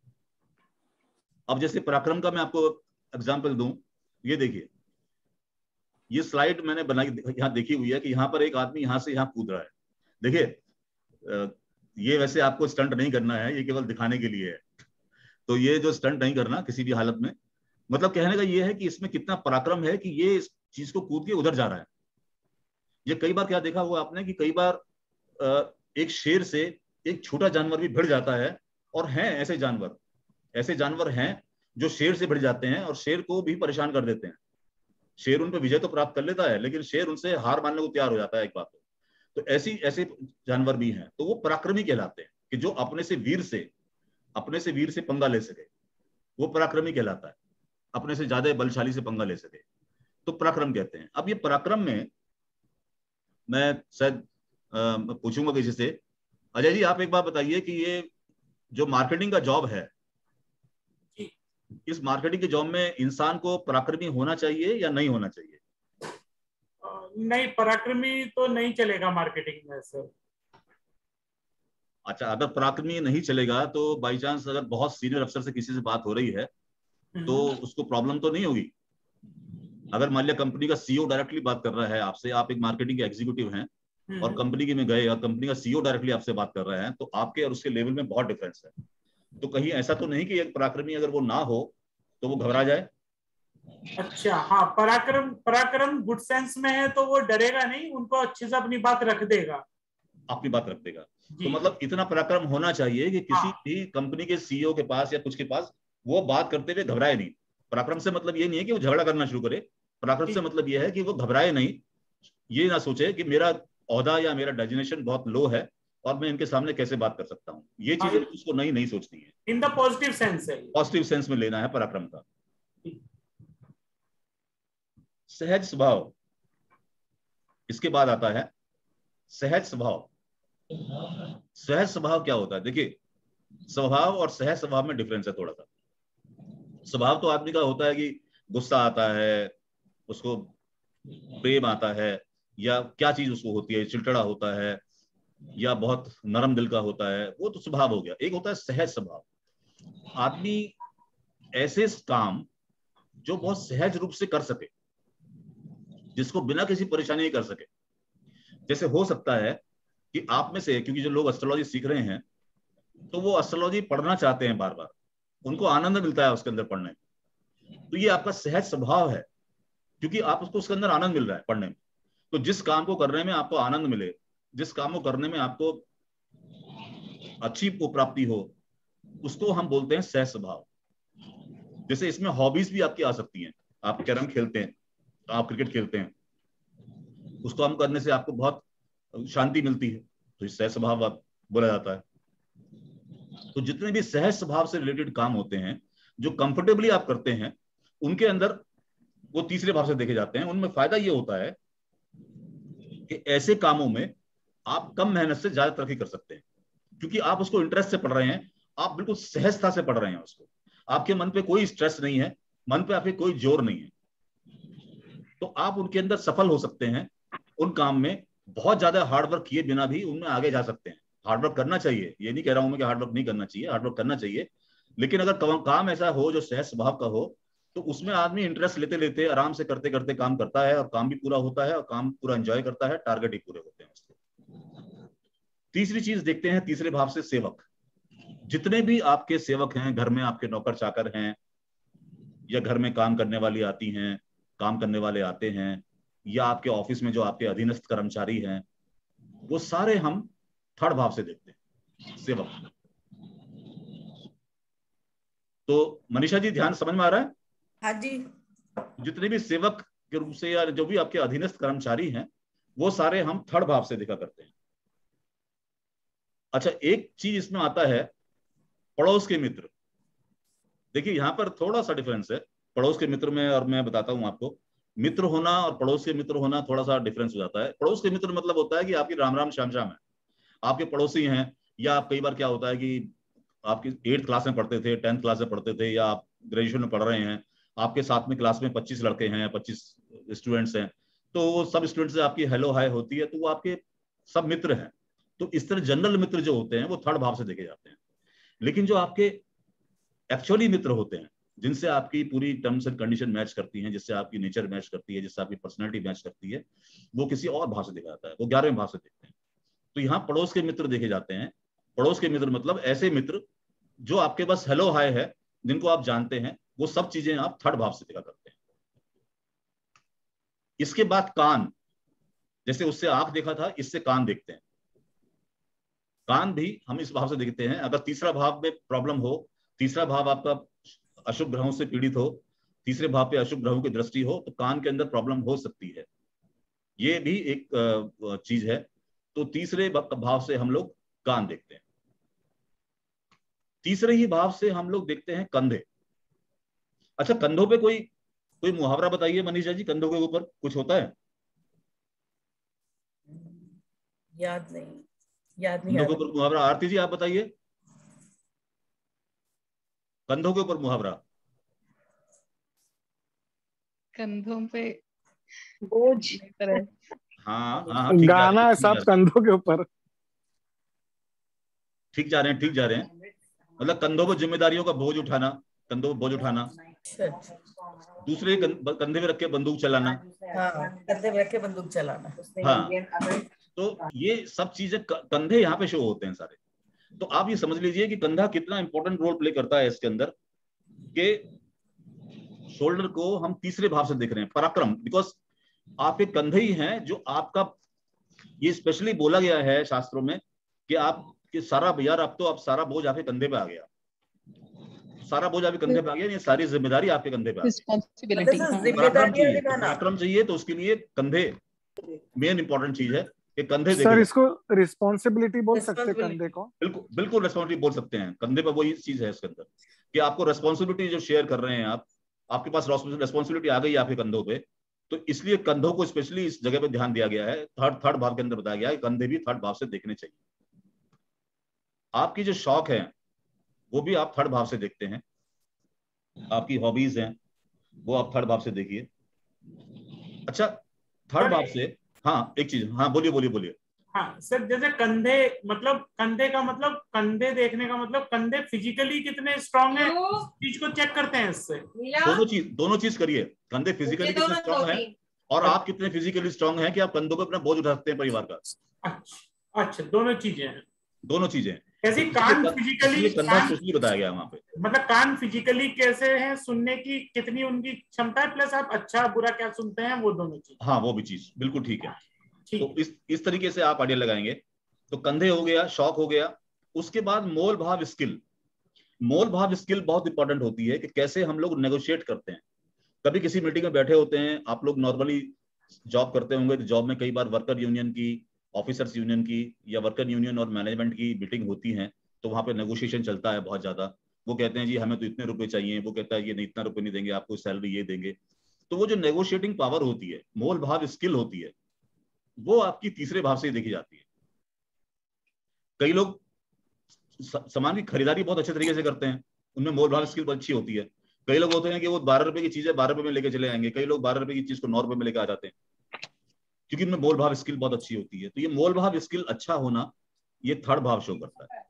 अब जैसे पराक्रम का मैं आपको एग्जांपल दूं, ये देखिए, ये स्लाइड मैंने बनाई, यहाँ देखी हुई है कि यहाँ पर एक आदमी यहाँ से यहाँ कूद रहा है। देखिए, ये वैसे आपको स्टंट नहीं करना है, ये केवल दिखाने के लिए है। तो ये जो स्टंट नहीं करना किसी भी हालत में, मतलब कहने का ये है कि इसमें कितना पराक्रम है कि ये इस चीज को कूद के उधर जा रहा है। ये कई बार क्या देखा हुआ आपने कि कई बार एक शेर से एक छोटा जानवर भी भिड़ जाता है, और हैं ऐसे जानवर, ऐसे जानवर हैं जो शेर से भिड़ जाते हैं और शेर को भी परेशान कर देते हैं। शेर उन पर विजय तो प्राप्त कर लेता है, लेकिन शेर उनसे हार मानने को तैयार हो जाता है एक बात। तो ऐसी ऐसे जानवर भी हैं, तो वो पराक्रमी कहलाते हैं, कि जो अपने से वीर से अपने से वीर से पंगा ले सके, वो पराक्रमी कहलाता है। अपने से ज्यादा बलशाली से पंगा ले सके तो पराक्रम कहते हैं। अब ये पराक्रम में मैं शायद पूछूंगा किसी से, अजय जी आप एक बात बताइए कि ये जो मार्केटिंग का जॉब है, इस मार्केटिंग के जॉब में इंसान को पराक्रमी होना चाहिए या नहीं होना चाहिए? नहीं, पराक्रमी तो नहीं चलेगा मार्केटिंग में सर। अच्छा, अगर पराक्रमी नहीं चलेगा तो बाई चांस अगर बहुत सीनियर अफसर से किसी से बात हो रही है तो उसको प्रॉब्लम तो नहीं होगी? अगर मान लिया कंपनी का सीईओ डायरेक्टली बात कर रहा है आपसे, आप एक मार्केटिंग के एग्जीक्यूटिव हैं और कंपनी के में गए और कंपनी का सीईओ डायरेक्टली आपसे बात कर रहा है, तो आपके और उसके लेवल में बहुत डिफरेंस है। तो कहीं ऐसा तो नहीं कि एक पराक्रमी अगर वो ना हो तो वो घबरा जाए? अच्छा, हाँ, पराक्रम पराक्रम गुड सेंस में है तो वो डरेगा नहीं, उनको अच्छे से अपनी बात रख देगा, अपनी बात रख देगा। तो मतलब इतना पराक्रम होना चाहिए कि किसी हाँ। भी कंपनी के सीईओ के पास या कुछ के पास वो बात करते हुए घबराए नहीं। पराक्रम से मतलब ये नहीं है कि वो झगड़ा करना शुरू करे, पराक्रम से मतलब ये है कि वो घबराए नहीं, ये ना सोचे कि मेरा ओहदा या मेरा डेजिग्नेशन बहुत लो है और मैं इनके सामने कैसे बात कर सकता हूँ। ये चीजें उसको नहीं नहीं सोचनी है। इन द पॉजिटिव सेंस है, पॉजिटिव सेंस में लेना है पराक्रम का। सहज स्वभाव, इसके बाद आता है सहज स्वभाव। सहज स्वभाव क्या होता है? देखिए, स्वभाव और सहज स्वभाव में डिफरेंस है थोड़ा सा। स्वभाव तो आदमी का होता है कि गुस्सा आता है, उसको प्रेम आता है, या क्या चीज उसको होती है, चिड़चिड़ा होता है, या बहुत नरम दिल का होता है, वो तो स्वभाव हो गया। एक होता है सहज स्वभाव। आदमी ऐसे काम जो बहुत सहज रूप से कर सके, जिसको बिना किसी परेशानी कर सके। जैसे हो सकता है कि आप में से, क्योंकि जो लोग एस्ट्रोलॉजी सीख रहे हैं तो वो एस्ट्रोलॉजी पढ़ना चाहते हैं बार बार, उनको आनंद मिलता है उसके अंदर पढ़ने में, तो ये आपका सहज स्वभाव है, क्योंकि आप उसको उसके अंदर आनंद मिल रहा है पढ़ने में। तो जिस काम को करने में आपको आनंद मिले, जिस काम को करने में आपको अच्छी प्राप्ति हो, उसको हम बोलते हैं सहज स्वभाव। जैसे इसमें हॉबीज भी आपकी आ सकती हैं। आप कैरम खेलते हैं, आप क्रिकेट खेलते हैं, उसको हम करने से आपको बहुत शांति मिलती है, तो इस सहज स्वभाव बोला जाता है। तो जितने भी सहज स्वभाव से रिलेटेड काम होते हैं, जो कंफर्टेबली आप करते हैं, उनके अंदर वो तीसरे भाव से देखे जाते हैं। उनमें फायदा ये होता है कि ऐसे कामों में आप कम मेहनत से ज्यादा तरक्की कर सकते हैं, क्योंकि आप उसको इंटरेस्ट से पढ़ रहे हैं, आप बिल्कुल सहजता से पढ़ रहे हैं उसको। आपके मन पे कोई स्ट्रेस नहीं है, मन पे आपके कोई जोर नहीं है, तो आप उनके अंदर सफल हो सकते हैं। उन काम में बहुत ज्यादा हार्डवर्क किए बिना भी उनमें आगे जा सकते हैं। हार्डवर्क करना चाहिए, ये नहीं कह रहा हूं मैं कि हार्डवर्क नहीं करना चाहिए, हार्डवर्क करना चाहिए, लेकिन अगर काम ऐसा हो जो सहज स्वभाव का हो तो उसमें आदमी इंटरेस्ट लेते लेते आराम से करते करते काम करता है और काम भी पूरा होता है और काम पूरा एंजॉय करता है, टारगेट ही पूरे होते हैं उसके। तीसरी चीज देखते हैं तीसरे भाव से सेवक। जितने भी आपके सेवक हैं, घर में आपके नौकर चाकर हैं या घर में काम करने वाली आती हैं, काम करने वाले आते हैं, या आपके ऑफिस में जो आपके अधीनस्थ कर्मचारी हैं, वो सारे हम थर्ड भाव से देखते हैं, सेवक। तो मनीषा जी ध्यान समझ में आ रहा है? हाँ जी। जितने भी सेवक के रूप से या जो भी आपके अधीनस्थ कर्मचारी हैं वो सारे हम थर्ड भाव से देखा करते हैं। अच्छा, एक चीज इसमें आता है पड़ोस के मित्र। देखिए यहाँ पर थोड़ा सा डिफरेंस है पड़ोस के मित्र में, और मैं बताता हूं आपको। मित्र होना और पड़ोस के मित्र होना थोड़ा सा डिफरेंस हो जाता है। पड़ोस के मित्र मतलब होता है कि आपकी राम राम श्याम श्याम है, आपके पड़ोसी हैं, या आप कई बार क्या होता है कि आपकी एट्थ क्लास में पढ़ते थे, टेंथ क्लास में पढ़ते थे, या आप ग्रेजुएशन में पढ़ रहे हैं, आपके साथ में क्लास में पच्चीस लड़के हैं, पच्चीस स्टूडेंट्स हैं, तो वो सब स्टूडेंट्स से आपकी हेलो हाय होती है, तो वो आपके सब मित्र हैं। तो इस तरह जनरल मित्र जो होते हैं वो थर्ड भाव से देखे जाते हैं। लेकिन जो आपके एक्चुअली मित्र होते हैं, जिनसे आपकी पूरी टर्म्स एंड कंडीशन मैच करती हैं, जिससे आपकी नेचर मैच करती है, जिससे आपकी पर्सनैलिटी मैच करती है, वो किसी और भाव से देखा जाता है, वो ग्यारहवें भाव से देखते हैं। तो यहाँ पड़ोस के मित्र देखे जाते हैं। पड़ोस के मित्र मतलब ऐसे मित्र जो आपके पास हेलो हाय है, जिनको आप जानते हैं, वो सब चीजें आप थर्ड भाव से देखा करते हैं। इसके बाद कान, जैसे उससे आंख देखा था, इससे कान देखते हैं। कान भी हम इस भाव से देखते हैं। अगर तीसरा भाव में प्रॉब्लम हो, तीसरा भाव आपका अशुभ ग्रहों से पीड़ित हो, तीसरे भाव पे अशुभ ग्रहों की दृष्टि हो, तो कान के अंदर प्रॉब्लम हो सकती है। ये भी एक चीज है। तो तीसरे भाव से हम लोग कान देखते हैं। तीसरे ही भाव से हम लोग देखते हैं कंधे। अच्छा, कंधों पे कोई कोई मुहावरा बताइए मनीषा जी, कंधों के ऊपर कुछ होता है? याद नहीं, याद नहीं। कंधों के ऊपर मुहावरा, आरती जी आप बताइए, कंधों के ऊपर मुहावरा। कंधों पे बोझ। हाँ हाँ, ठीक गाना है सब कंधों के ऊपर। ठीक जा रहे हैं, ठीक जा रहे हैं। मतलब कंधों पर जिम्मेदारियों का बोझ उठाना, कंधों पर बोझ उठाना, दूसरे कंधे में रख के बंदूक चलाना। हाँ, कंधे में रख के बंदूक चलाना। हाँ, तो ये सब चीजें कंधे यहाँ पे शो होते हैं सारे। तो आप ये समझ लीजिए कि कंधा कितना इंपॉर्टेंट रोल प्ले करता है इसके अंदर, कि शोल्डर को हम तीसरे भाव से देख रहे हैं, पराक्रम। बिकॉज आपके कंधे ही हैं जो आपका, ये स्पेशली बोला गया है शास्त्रों में कि आप कि सारा यार अब तो अब सारा बोझ आपके कंधे पे आ गया, सारा बोझ आपके कंधे पे आ गया, ये सारी जिम्मेदारी आपके कंधे पे आ गई। पराक्रम चाहिए तो उसके लिए कंधे मेन इंपॉर्टेंट चीज है कि कंधे। सर इसको रिस्पॉन्सिबिलिटी बोल सकते हैं कंधे को? बिल्कुल बिल्कुल रिस्पॉन्सिबिलिटी बोल सकते हैं। कंधे पर वही चीज है इसके अंदर कि आपको रिस्पॉन्सिबिलिटी जो शेयर कर रहे हैं आप, आपके पास रिस्पॉन्सिबिलिटी आ गई आपके कंधों पे, तो इसलिए कंधों को स्पेशली इस जगह पे ध्यान दिया गया है। थर्ड थर्ड भाव के अंदर बताया गया है कंधे भी थर्ड भाव से देखने चाहिए। आपकी जो शौक है वो भी आप थर्ड भाव से देखते हैं, आपकी हॉबीज हैं वो आप थर्ड भाव से देखिए। अच्छा, थर्ड भाव से, हाँ एक चीज, हाँ बोलिए बोलिए बोलिए। हाँ सर, जैसे कंधे, मतलब कंधे का मतलब, कंधे देखने का मतलब कंधे फिजिकली कितने स्ट्रांग है, चीज को चेक करते हैं इससे। दोनों चीज दोनों चीज करिए, कंधे फिजिकली कितने स्ट्रांग है और आप कितने फिजिकली स्ट्रांग हैं कि आप कंधों पे अपना बोझ उठा सकते हैं परिवार का। अच्छा अच्छा, दोनों चीजें हैं। दोनों चीजें जैसे कान फिजिकली, कंधा स्पेशली बताया गया वहां पे, मतलब कान फिजिकली कैसे हैं, सुनने की कितनी उनकी क्षमता है, प्लस आप अच्छा बुरा क्या सुनते हैं, वो दोनों चीज। हाँ वो भी चीज बिल्कुल ठीक है। तो इस इस तरीके से आप आइडिया लगाएंगे। तो कंधे हो गया, शौक हो गया। उसके बाद मोल भाव स्किल। मोल भाव स्किल बहुत इंपॉर्टेंट होती है कि कैसे हम लोग नेगोशिएट करते हैं। कभी किसी मीटिंग में बैठे होते हैं, आप लोग नॉर्मली जॉब करते होंगे तो जॉब में कई बार वर्कर यूनियन की, ऑफिसर्स यूनियन की या वर्कर यूनियन और मैनेजमेंट की मीटिंग होती है, तो वहां पे नेगोशिएशन चलता है बहुत ज्यादा। वो कहते हैं जी हमें तो इतने रुपए चाहिए, वो कहता है ये नहीं इतना रुपए नहीं देंगे आपको, सैलरी ये देंगे। तो वो जो नेगोशिएटिंग पावर होती है, मोल भाव स्किल होती है, वो आपकी तीसरे भाव से देखी जाती है। कई लोग सामान की खरीदारी बहुत अच्छे तरीके से करते हैं, उनमें मोल भाव स्किल बहुत अच्छी होती है। कई लोग होते हैं कि वो बारह रुपए की चीजें बारह रुपए में लेके चले आएंगे, कई लोग बारह रुपए की चीज को नौ रुपए में लेके आ जाते हैं। क्योंकि इनमें मोल भाव स्किल बहुत अच्छी होती है। तो ये मोल भाव स्किल अच्छा होना ये थर्ड भाव शो करता है।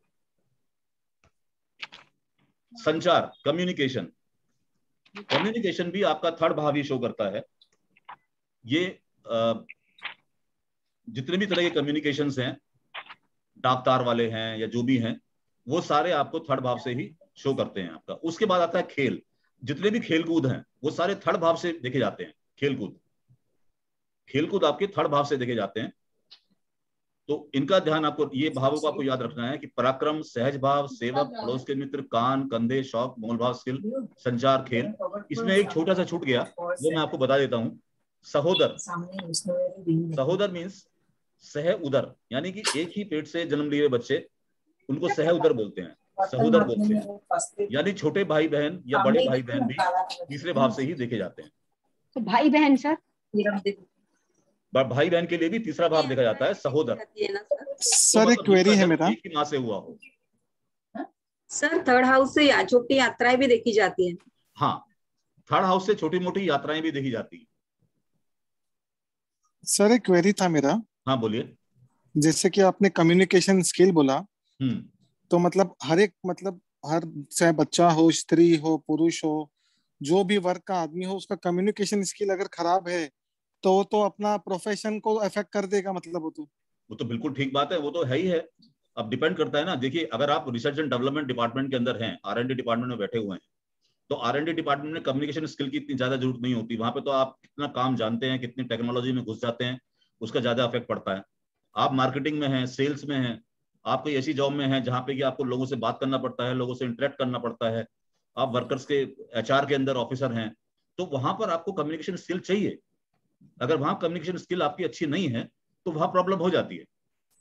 संचार, कम्युनिकेशन, कम्युनिकेशन भी आपका थर्ड भाव ही शो करता है। ये आ, जितने भी तरह के कम्युनिकेशंस हैं, डाक तार वाले हैं या जो भी हैं, वो सारे आपको थर्ड भाव से ही शो करते हैं आपका। उसके बाद आता है खेल। जितने भी खेलकूद हैं वो सारे थर्ड भाव से देखे जाते हैं। खेलकूद खेलकूद आपके थर्ड भाव से देखे जाते हैं। तो इनका ध्यान आपको, ये भावों को आपको याद रखना है कि पराक्रम, सहज भाव, सेवक, पड़ोस के मित्र, कान, कंधे, शौक, मोल भाव स्किल, संचार, खेल। इसमें एक छोटा सा छूट गया, वो मैं आपको बता देता हूँ। सहोदर। सहोदर मीन्स सह उदर, यानी कि एक ही पेट से जन्म लिए बच्चे, उनको सह उदर बोलते हैं, सहोदर बोलते हैं। यानी छोटे भाई बहन या बड़े भाई बहन भी तीसरे भाव से ही देखे जाते हैं। तो भाई बहन सर, भाई बहन के लिए भी तीसरा भाव देखा जाता है, सहोदर। सर एक क्वेरी है मेरा, एक ही माँ से हुआ हो। सर थर्ड हाउस से या छोटी यात्राएं भी देखी जाती हैं। हाँ, थर्ड हाउस से छोटी मोटी यात्राएं भी देखी जाती है। सर एक क्वेरी था मेरा। हाँ बोलिए। जैसे कि आपने कम्युनिकेशन स्किल बोला, हम्म तो मतलब हर एक, मतलब हर, चाहे बच्चा हो, स्त्री हो, पुरुष हो, जो भी वर्ग का आदमी हो, उसका कम्युनिकेशन स्किल अगर खराब है तो वो तो अपना प्रोफेशन को अफेक्ट कर देगा, मतलब वो तो वो तो बिल्कुल ठीक बात है, वो तो है ही है। अब डिपेंड करता है ना। देखिए, अगर आप रिसर्च एंड डेवलपमेंट डिपार्टमेंट के अंदर हैं, आर एंड डी डिपार्टमेंट में बैठे हुए हैं, तो आर एंड डी डिपार्टमेंट में कम्युनिकेशन स्किल की इतनी ज्यादा जरूरत नहीं होती। वहां पे तो आप कितना काम जानते हैं, कितनी टेक्नोलॉजी में घुस जाते हैं, उसका ज्यादा इफेक्ट पड़ता है। आप मार्केटिंग में हैं, सेल्स में हैं, आप कोई ऐसी जॉब में हैं जहाँ पे कि आपको लोगों से बात करना पड़ता है, लोगों से इंटरेक्ट करना पड़ता है, आप वर्कर्स के एचआर के अंदर ऑफिसर हैं, तो वहां पर आपको कम्युनिकेशन स्किल चाहिए। अगर वहां कम्युनिकेशन स्किल आपकी अच्छी नहीं है तो वहां प्रॉब्लम हो जाती है।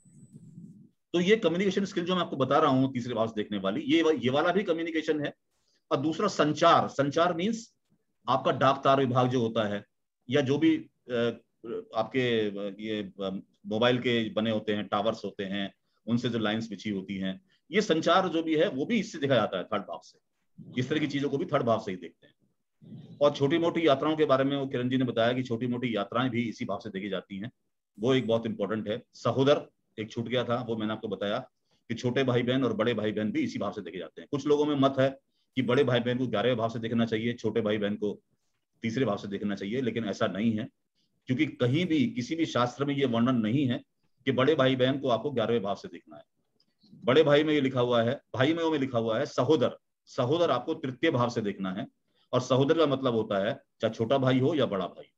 तो ये कम्युनिकेशन स्किल जो मैं आपको बता रहा हूँ तीसरे भाव से देखने वाली, ये ये वाला भी कम्युनिकेशन है। और दूसरा संचार। संचार मीन्स आपका डाक तार विभाग जो होता है, या जो भी आपके ये मोबाइल के बने होते हैं, टावर्स होते हैं, उनसे जो लाइंस बिछी होती हैं, ये संचार जो भी है वो भी इससे देखा जाता है, थर्ड भाव से। इस तरह की चीजों को भी थर्ड भाव से ही देखते हैं। और छोटी मोटी यात्राओं के बारे में वो किरण जी ने बताया कि छोटी मोटी यात्राएं भी इसी भाव से देखी जाती हैं, वो एक बहुत इंपॉर्टेंट है। सहोदर एक छूट गया था, वो मैंने आपको बताया कि छोटे भाई बहन और बड़े भाई बहन भी इसी भाव से देखे जाते हैं। कुछ लोगों में मत है कि बड़े भाई बहन को ग्यारहवें भाव से देखना चाहिए, छोटे भाई बहन को तीसरे भाव से देखना चाहिए, लेकिन ऐसा नहीं है, क्योंकि कहीं भी किसी भी शास्त्र में ये वर्णन नहीं है कि बड़े भाई बहन को आपको ग्यारहवें भाव से देखना है। बड़े भाई में ये लिखा हुआ है, भाई में वो में लिखा हुआ है सहोदर। सहोदर आपको तृतीय भाव से देखना है। और सहोदर का मतलब होता है चाहे छोटा भाई हो या बड़ा भाई।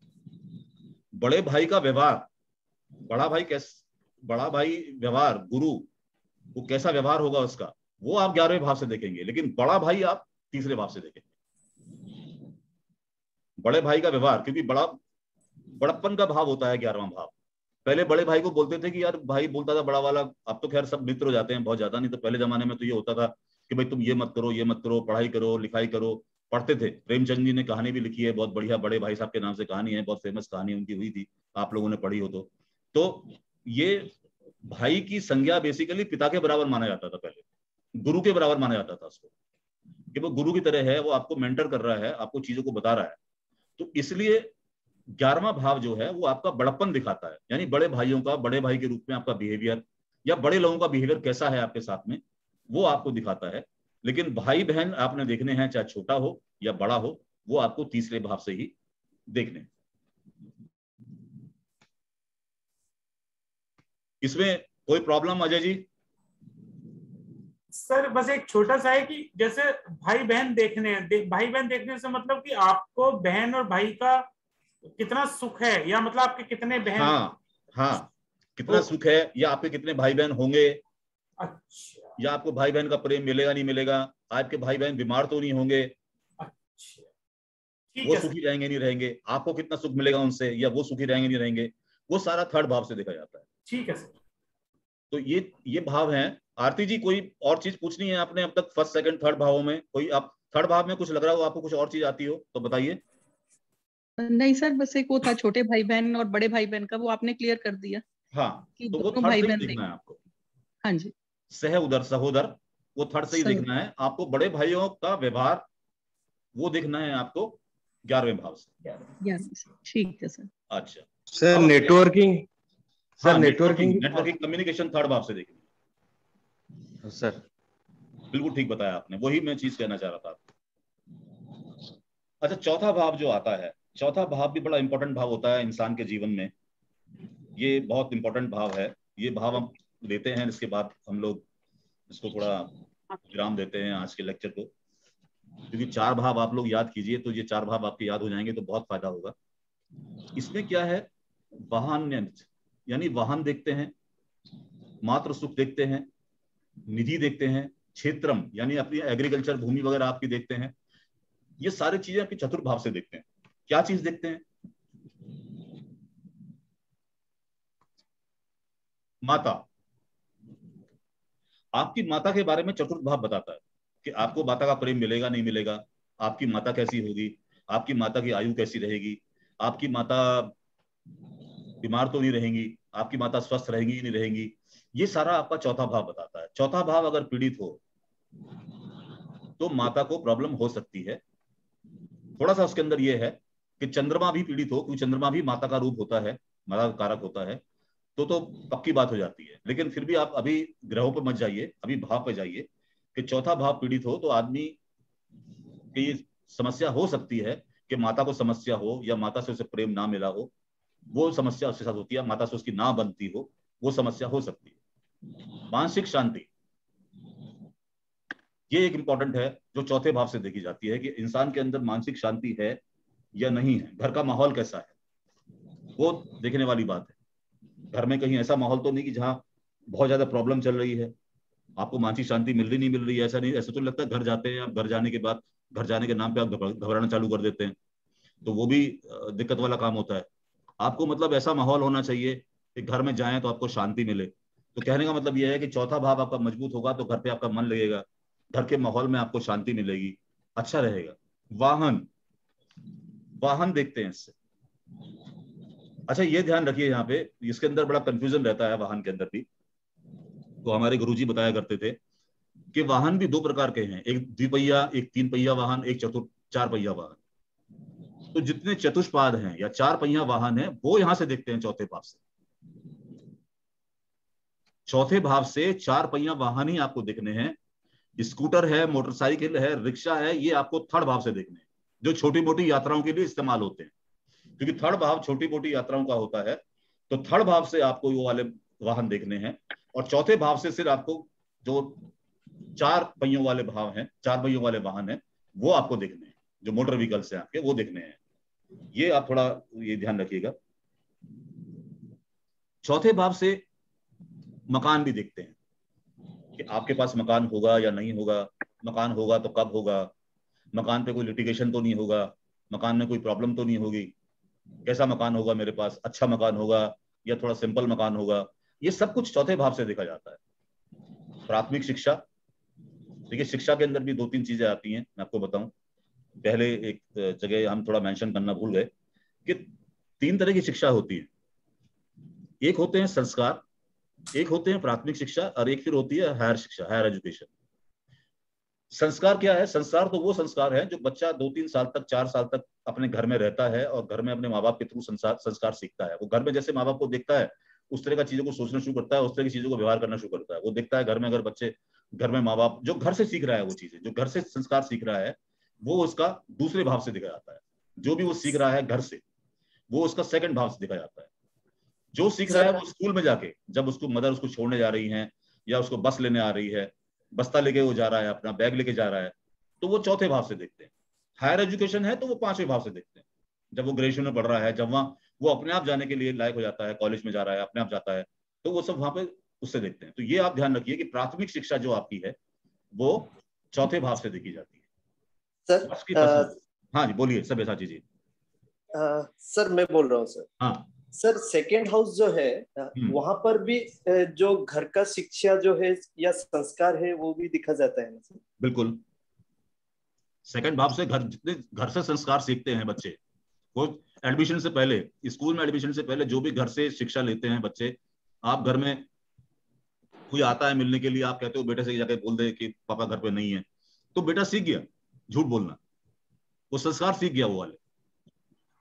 बड़े भाई का व्यवहार, बड़ा भाई कैस बड़ा भाई व्यवहार, गुरु वो कैसा व्यवहार होगा उसका, वो आप ग्यारहवें भाव से देखेंगे, लेकिन बड़ा भाई आप तीसरे भाव से देखेंगे। बड़े भाई का व्यवहार, क्योंकि बड़ा बड़प्पन का भाव होता है ग्यारहवां भाव। पहले बड़े भाई को बोलते थे कि यार, भाई बोलता था बड़ा वाला, अब तो खैर सब मित्र हो जाते हैं बहुत ज्यादा, नहीं तो पहले जमाने में तो ये होता था कि भाई तुम ये मत करो, ये मत करो, पढ़ाई करो, लिखाई करो, पढ़ते थे। प्रेमचंद जी ने कहानी भी लिखी है बहुत बढ़िया, बड़े भाई साहब के नाम से कहानी है, बहुत फेमस कहानी उनकी हुई थी, आप लोगों ने पढ़ी हो तो। तो ये भाई की संज्ञा बेसिकली पिता के बराबर माना जाता था, पहले गुरु के बराबर माना जाता था उसको, कि वो गुरु की तरह है, वो आपको मेंटर कर रहा है, आपको चीजों को बता रहा है। तो इसलिए ग्यारहवां भाव जो है वो आपका बड़प्पन दिखाता है, यानी बड़े भाइयों का, बड़े भाई के रूप में आपका बिहेवियर, या बड़े लोगों का बिहेवियर कैसा है आपके साथ में, वो आपको दिखाता है। लेकिन भाई बहन आपने देखने हैं, चाहे छोटा हो या बड़ा हो, वो आपको तीसरे भाव से ही देखने। इसमें कोई प्रॉब्लम अजय जी? सर बस एक छोटा सा है कि जैसे भाई बहन देखने हैं, दे, भाई बहन देखने से मतलब कि आपको बहन और भाई का कितना सुख है, या मतलब आपके कितने बहन, हाँ हाँ कितना सुख है, या आपके कितने भाई बहन होंगे। अच्छा। या आपको भाई बहन का प्रेम मिलेगा नहीं मिलेगा, आपके भाई बहन बीमार तो नहीं होंगे, अच्छा वो सुखी रहेंगे नहीं रहेंगे, आपको कितना सुख मिलेगा उनसे, या वो सुखी रहेंगे नहीं रहेंगे, वो सारा थर्ड भाव से देखा जाता है। ठीक है सर। तो ये ये भाव हैं। आरती जी कोई और चीज पूछनी है आपने अब तक फर्स्ट सेकंड थर्ड भावों में? कोई आप थर्ड भाव में कुछ लग रहा हो आपको, कुछ और चीज आती हो तो बताइए। नहीं सर, बस एक वो था छोटे भाई बहन और बड़े भाई बहन का, वो आपने क्लियर कर दिया। हाँ, कि तो वो दोनों थर्ड भाई से ही बहन देखना है आपको। हाँ जी। सह उदर, सहोदर, वो थर्ड से ही देखना है आपको। बड़े भाइयों का व्यवहार वो देखना है आपको ग्यारहवें भाव से। ग्यारहवें से, ठीक है सर। अच्छा सर नेटवर्किंग सर हाँ, नेटवर्किंग नेटवर्किंग कम्युनिकेशन थर्ड भाव से देखेंगे सर। बिल्कुल ठीक बताया आपने, वही मैं चीज कहना चाह रहा था आपको। अच्छा, चौथा भाव जो आता है, चौथा भाव भी बड़ा इंपॉर्टेंट भाव होता है इंसान के जीवन में। ये बहुत इंपॉर्टेंट भाव है। ये भाव हम लेते हैं, इसके बाद हम लोग इसको थोड़ा विराम देते हैं आज के लेक्चर को, क्योंकि चार भाव आप लोग याद कीजिए, तो ये चार भाव आपके याद हो जाएंगे तो बहुत फायदा होगा। इसमें क्या है, वाहन यानी वाहन देखते हैं, मात्र सुख देखते हैं, निधि देखते हैं, क्षेत्रम यानी अपनी एग्रीकल्चर भूमि वगैरह आपकी देखते हैं। ये सारी चीजें आपकी चतुर्भाव से देखते हैं। क्या चीज देखते हैं? माता। आपकी माता के बारे में चतुर्थ भाव बताता है कि आपको माता का प्रेम मिलेगा नहीं मिलेगा, आपकी माता कैसी होगी, आपकी माता की आयु कैसी रहेगी, आपकी माता बीमार तो नहीं रहेंगी, आपकी माता स्वस्थ रहेंगी नहीं रहेंगी। ये सारा आपका चौथा भाव बताता है। चौथा भाव अगर पीड़ित हो तो माता को प्रॉब्लम हो सकती है। थोड़ा सा उसके अंदर यह है कि चंद्रमा भी पीड़ित हो, क्योंकि चंद्रमा भी माता का रूप होता है, माता का कारक होता है, तो तो पक्की बात हो जाती है। लेकिन फिर भी आप अभी ग्रहों पर मत जाइए, अभी भाव पे जाइए कि चौथा भाव पीड़ित हो तो आदमी की समस्या हो सकती है कि माता को समस्या हो या माता से उसे प्रेम ना मिला हो, वो समस्या उसके साथ होती है। माता से उसकी ना बनती हो, वो समस्या हो सकती है। मानसिक शांति, ये एक इंपॉर्टेंट है जो चौथे भाव से देखी जाती है कि इंसान के अंदर मानसिक शांति है या नहीं है, घर का माहौल कैसा है, वो देखने वाली बात है। घर में कहीं ऐसा माहौल तो नहीं कि जहां बहुत ज्यादा प्रॉब्लम चल रही है, आपको मानसिक शांति मिल रही नहीं मिल रही है, ऐसा नहीं। ऐसा तो लगता है घर जाते हैं आप, घर जाने के बाद घर जाने के नाम पे आप घबराना चालू कर देते हैं, तो वो भी दिक्कत वाला काम होता है। आपको मतलब ऐसा माहौल होना चाहिए कि घर में जाएं तो आपको शांति मिले। तो कहने का मतलब यह है कि चौथा भाव आपका मजबूत होगा तो घर पे आपका मन लगेगा, घर के माहौल में आपको शांति मिलेगी, अच्छा रहेगा। वाहन, वाहन देखते हैं इससे। अच्छा, ये ध्यान रखिए यहाँ पे, इसके अंदर बड़ा कंफ्यूजन रहता है वाहन के अंदर भी। तो हमारे गुरुजी बताया करते थे कि वाहन भी दो प्रकार के हैं, एक द्विपहिया, एक तीन पहिया वाहन, एक चतुर चार पहिया वाहन। तो जितने चतुष्पाद हैं या चार पहिया वाहन है वो यहां से देखते हैं चौथे भाव से। चौथे भाव से चार पहिया वाहन ही आपको देखने हैं। स्कूटर है, मोटरसाइकिल है, रिक्शा है, ये आपको थर्ड भाव से देखने हैं, जो छोटी मोटी यात्राओं के लिए इस्तेमाल होते हैं। क्योंकि थर्ड भाव छोटी मोटी यात्राओं का होता है, तो थर्ड भाव से आपको वो वाले वाहन देखने हैं। और चौथे भाव से सिर्फ आपको जो चार पहियों वाले भाव हैं, चार पहियों वाले वाहन हैं, वो आपको देखने हैं, जो मोटर व्हीकल्स हैं आपके, वो देखने हैं। ये आप थोड़ा ये ध्यान रखिएगा। चौथे भाव से मकान भी देखते हैं कि आपके पास मकान होगा या नहीं होगा, मकान होगा तो कब होगा, मकान पे कोई लिटिगेशन तो नहीं होगा, मकान में कोई प्रॉब्लम तो नहीं होगी, कैसा मकान होगा मेरे पास, अच्छा मकान होगा या थोड़ा सिंपल मकान होगा। ये सब कुछ चौथे भाव से देखा जाता है। प्राथमिक शिक्षा, देखिए शिक्षा के अंदर भी दो तीन चीजें आती हैं, मैं आपको बताऊं। पहले एक जगह हम थोड़ा मेंशन करना भूल गए कि तीन तरह की शिक्षा होती है। एक होते हैं संस्कार, एक होते हैं प्राथमिक शिक्षा, और एक फिर होती है हायर शिक्षा, हायर एजुकेशन। संस्कार क्या है? संस्कार तो वो संस्कार है जो बच्चा दो तीन साल तक, चार साल तक अपने घर में रहता है और घर में अपने माँ बाप के थ्रू संस्कार संस्कार सीखता है। वो घर में जैसे माँ बाप को देखता है उस तरह का चीजों को सोचना शुरू करता है, उस तरह की चीजों को व्यवहार करना शुरू करता है। वो देखता है घर में अगर बच्चे, घर में माँ बाप जो घर से सीख रहा है, वो चीजें जो घर से संस्कार सीख रहा है वो उसका दूसरे भाव से देखा जाता है। जो भी वो सीख रहा है घर से, वो उसका सेकंड भाव से देखा जाता है। जो सीख रहा है वो स्कूल में जाके, जब उसको मदर उसको छोड़ने जा रही है या उसको बस लेने आ रही है, बस्ता लेके वो जा रहा है, अपना बैग लेके जा रहा है, तो वो चौथे भाव से देखते हैं। हायर एजुकेशन है तो वो पांचवें भाव से देखते हैं। जब वो ग्रेजुएशन में पढ़ रहा है, जब वहां वो अपने आप जाने के लिए लायक हो जाता है, कॉलेज में जा रहा है, अपने आप जाता है, तो वो सब वहां पे उससे देखते हैं। तो ये आप ध्यान रखिए कि प्राथमिक शिक्षा जो आपकी है वो चौथे भाव से देखी जाती है। सर आ, हाँ जी बोलिए सब ऐसा चीजिए। सर मैं बोल रहा हूँ सर। हाँ सर सेकेंड हाउस जो है वहां पर भी जो घर का शिक्षा जो है या संस्कार है वो भी दिखा जाता है ना सर? बिल्कुल। सेकंड भाव से घर, जितने घर से संस्कार सीखते हैं बच्चे, वो एडमिशन से पहले, स्कूल में एडमिशन से पहले जो भी घर से शिक्षा लेते हैं बच्चे, आप घर में कोई आता है मिलने के लिए, आप कहते हो बेटे से जाके बोल दे कि पापा घर पे नहीं है, तो बेटा सीख गया झूठ बोलना, वो संस्कार सीख गया वो वाले। तो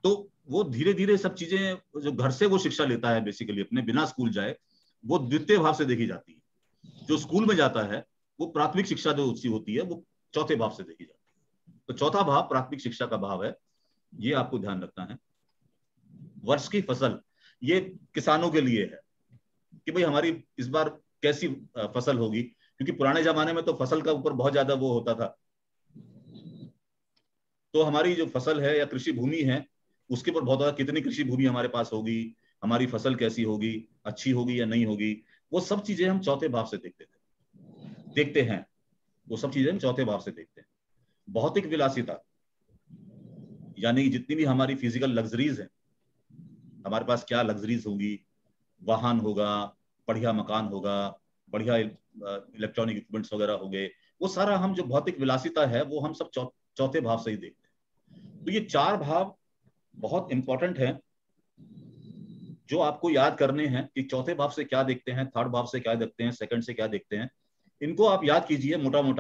वो धीरे धीरे सब चीजें जो घर से वो शिक्षा लेता है बेसिकली अपने बिना स्कूल जाए, वो द्वितीय भाव से देखी जाती है। जो स्कूल में जाता है वो प्राथमिक शिक्षा जो उसकी होती है वो चौथे भाव से देखी जाती है। तो चौथा भाव प्राथमिक शिक्षा का भाव है, ये आपको ध्यान रखना है। वर्ष की फसल, ये किसानों के लिए है कि भाई हमारी इस बार कैसी फसल होगी, क्योंकि पुराने जमाने में तो फसल का ऊपर बहुत ज्यादा वो होता था। तो हमारी जो फसल है या कृषि भूमि है उसके ऊपर बहुत ज्यादा, कितनी कृषि भूमि हमारे पास होगी, हमारी फसल कैसी होगी, अच्छी होगी या नहीं होगी, वो सब चीजें हम चौथे भाव से देखते थे देखते हैं वो सब चीजें हम चौथे भाव से देखते हैं। भौतिक विलासिता, यानी जितनी भी हमारी फिजिकल लग्जरीज हैं, हमारे पास क्या लग्जरीज होगी, वाहन होगा, बढ़िया मकान होगा, बढ़िया इलेक्ट्रॉनिक इक्विपमेंट्स वगैरह हो गए, वो सारा हम जो भौतिक विलासिता है वो हम सब चौ, चौथे भाव से ही देखते हैं। तो ये चार भाव बहुत इंपॉर्टेंट है जो आपको याद करने हैं कि चौथे भाव से क्या देखते हैं, थर्ड भाव से क्या देखते हैं, सेकंड से क्या देखते हैं, इनको आप याद कीजिए मोटा मोटा।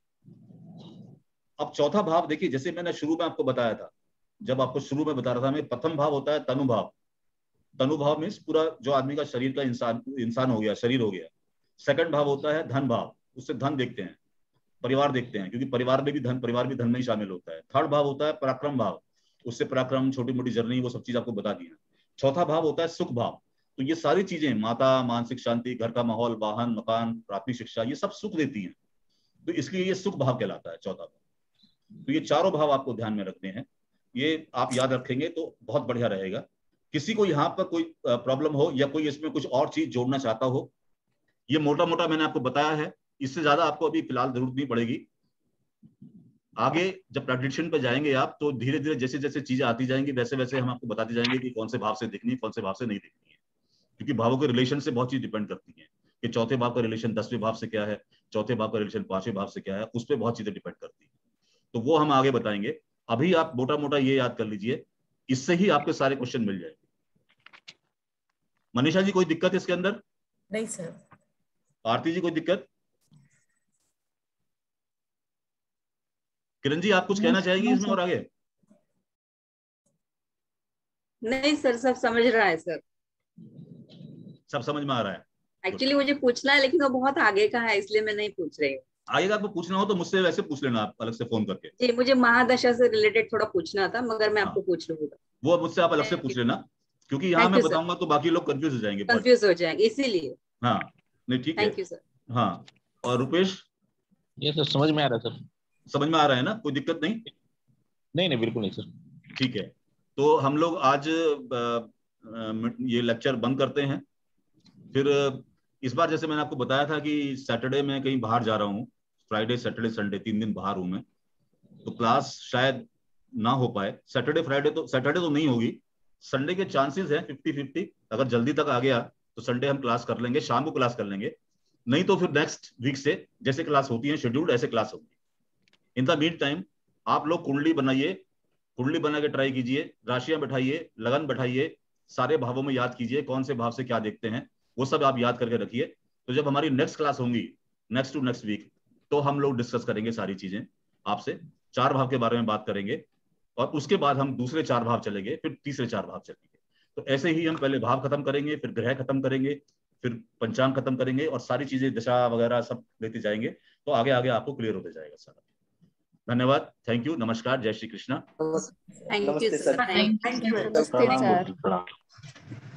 अब चौथा भाव देखिए, जैसे मैंने शुरू में आपको बताया था, जब आपको शुरू में बता रहा था मैं, प्रथम भाव होता है तनुभाव। तनुभाव मीन्स पूरा जो आदमी का शरीर का इंसान इंसान हो गया, शरीर हो गया। सेकंड भाव होता है धन भाव, उससे धन देखते हैं, परिवार देखते हैं, क्योंकि परिवार में भी धन परिवार भी धन में ही शामिल होता है। थर्ड भाव होता है पराक्रम भाव, उससे पराक्रम, छोटी मोटी जर्नी, वो सब चीज आपको बता दी है। चौथा भाव होता है सुख भाव। तो ये सारी चीजें, माता, मानसिक शांति, घर का माहौल, वाहन, मकान, प्राथमिक शिक्षा, ये सब सुख देती हैं, तो इसलिए ये सुख भाव कहलाता है चौथा भाव। तो ये चारों भाव आपको ध्यान में रखने हैं, ये आप याद रखेंगे तो बहुत बढ़िया रहेगा। किसी को यहाँ पर कोई प्रॉब्लम हो या कोई इसमें कुछ और चीज जोड़ना चाहता हो, ये मोटा मोटा मैंने आपको बताया है, इससे ज्यादा आपको अभी फिलहाल जरूरत नहीं पड़ेगी। आगे जब प्रैक्टिशन पे जाएंगे आप, तो धीरे धीरे जैसे जैसे चीजें आती जाएंगी वैसे वैसे हम आपको बताते जाएंगे कि कौन से भाव से देखनी है, कौन से भाव से नहीं देखनी है, क्योंकि भावों के रिलेशन से बहुत चीज डिपेंड करती है कि चौथे भाव का रिलेशन दसवें भाव से क्या है, चौथे भाव का रिलेशन पांचवें भाव से क्या है, उस पर बहुत चीजें डिपेंड करती है। तो वो हम आगे बताएंगे। अभी आप मोटा मोटा ये याद कर लीजिए, इससे ही आपके सारे क्वेश्चन मिल जाएंगे। मनीषा जी कोई दिक्कत इसके अंदर? नहीं सर। आरती जी कोई दिक्कत? किरण जी आप कुछ कहना चाहेगी इसमें और आगे? नहीं सर, सब समझ रहा है सर, सब समझ में आ रहा है। एक्चुअली मुझे पूछना है लेकिन वो बहुत आगे का है, इसलिए मैं नहीं पूछ रही हूँ। आगे आपको पूछना हो तो मुझसे वैसे पूछ लेना, आप अलग से फोन करके। जी, मुझे महादशा से रिलेटेड थोड़ा पूछना था, मगर मैं आपको पूछ लूंगा। वो मुझसे आप अलग से पूछ लेना, क्योंकि यहाँ मैं बताऊंगा तो बाकी लोग कंफ्यूज हो जाएंगे, कंफ्यूज हो जाएंगे, इसीलिए। हाँ नहीं ठीक है, थैंक यू सर। हाँ, और रुपेश? ये सर समझ में आ रहा है सर। समझ में आ रहा है ना, कोई दिक्कत नहीं? नहीं नहीं बिल्कुल नहीं सर। ठीक है, तो हम लोग आज ये लेक्चर बंद करते हैं। फिर इस बार जैसे मैंने आपको बताया था कि सैटरडे में कहीं बाहर जा रहा हूँ, फ्राइडे सैटरडे संडे तीन दिन बाहर हूँ मैं, तो क्लास शायद ना हो पाए। सैटरडे फ्राइडे तो सैटरडे तो नहीं होगी, संडे के चांसेस है फिफ्टी फिफ्टी। अगर जल्दी तक आ गया तो संडे हम क्लास कर लेंगे, शाम को क्लास कर लेंगे, नहीं तो फिर नेक्स्ट वीक से जैसे क्लास होती है शेड्यूल्ड ऐसे क्लास होगी। इन द मीन टाइम आप लोग कुंडली बनाइए, कुंडली बना के ट्राई कीजिए, राशियां बैठाइए, लगन बैठाइए, सारे भावों में याद कीजिए कौन से भाव से क्या देखते हैं, वो सब आप याद करके रखिए। तो जब हमारी नेक्स्ट क्लास होंगी, नेक्स्ट टू नेक्स्ट वीक, तो हम लोग डिस्कस करेंगे सारी चीजें आपसे, चार भाव के बारे में बात करेंगे, और उसके बाद हम दूसरे चार भाव चलेंगे, फिर तीसरे चार भाव चलेंगे। तो ऐसे ही हम पहले भाव खत्म करेंगे, फिर ग्रह खत्म करेंगे, फिर पंचांग खत्म करेंगे, और सारी चीजें दशा वगैरह सब लेते जाएंगे, तो आगे आगे आपको क्लियर होते जाएगा सारा। धन्यवाद, थैंक यू, नमस्कार, जय Shri Krishna. Thank you sir. Thank you sir.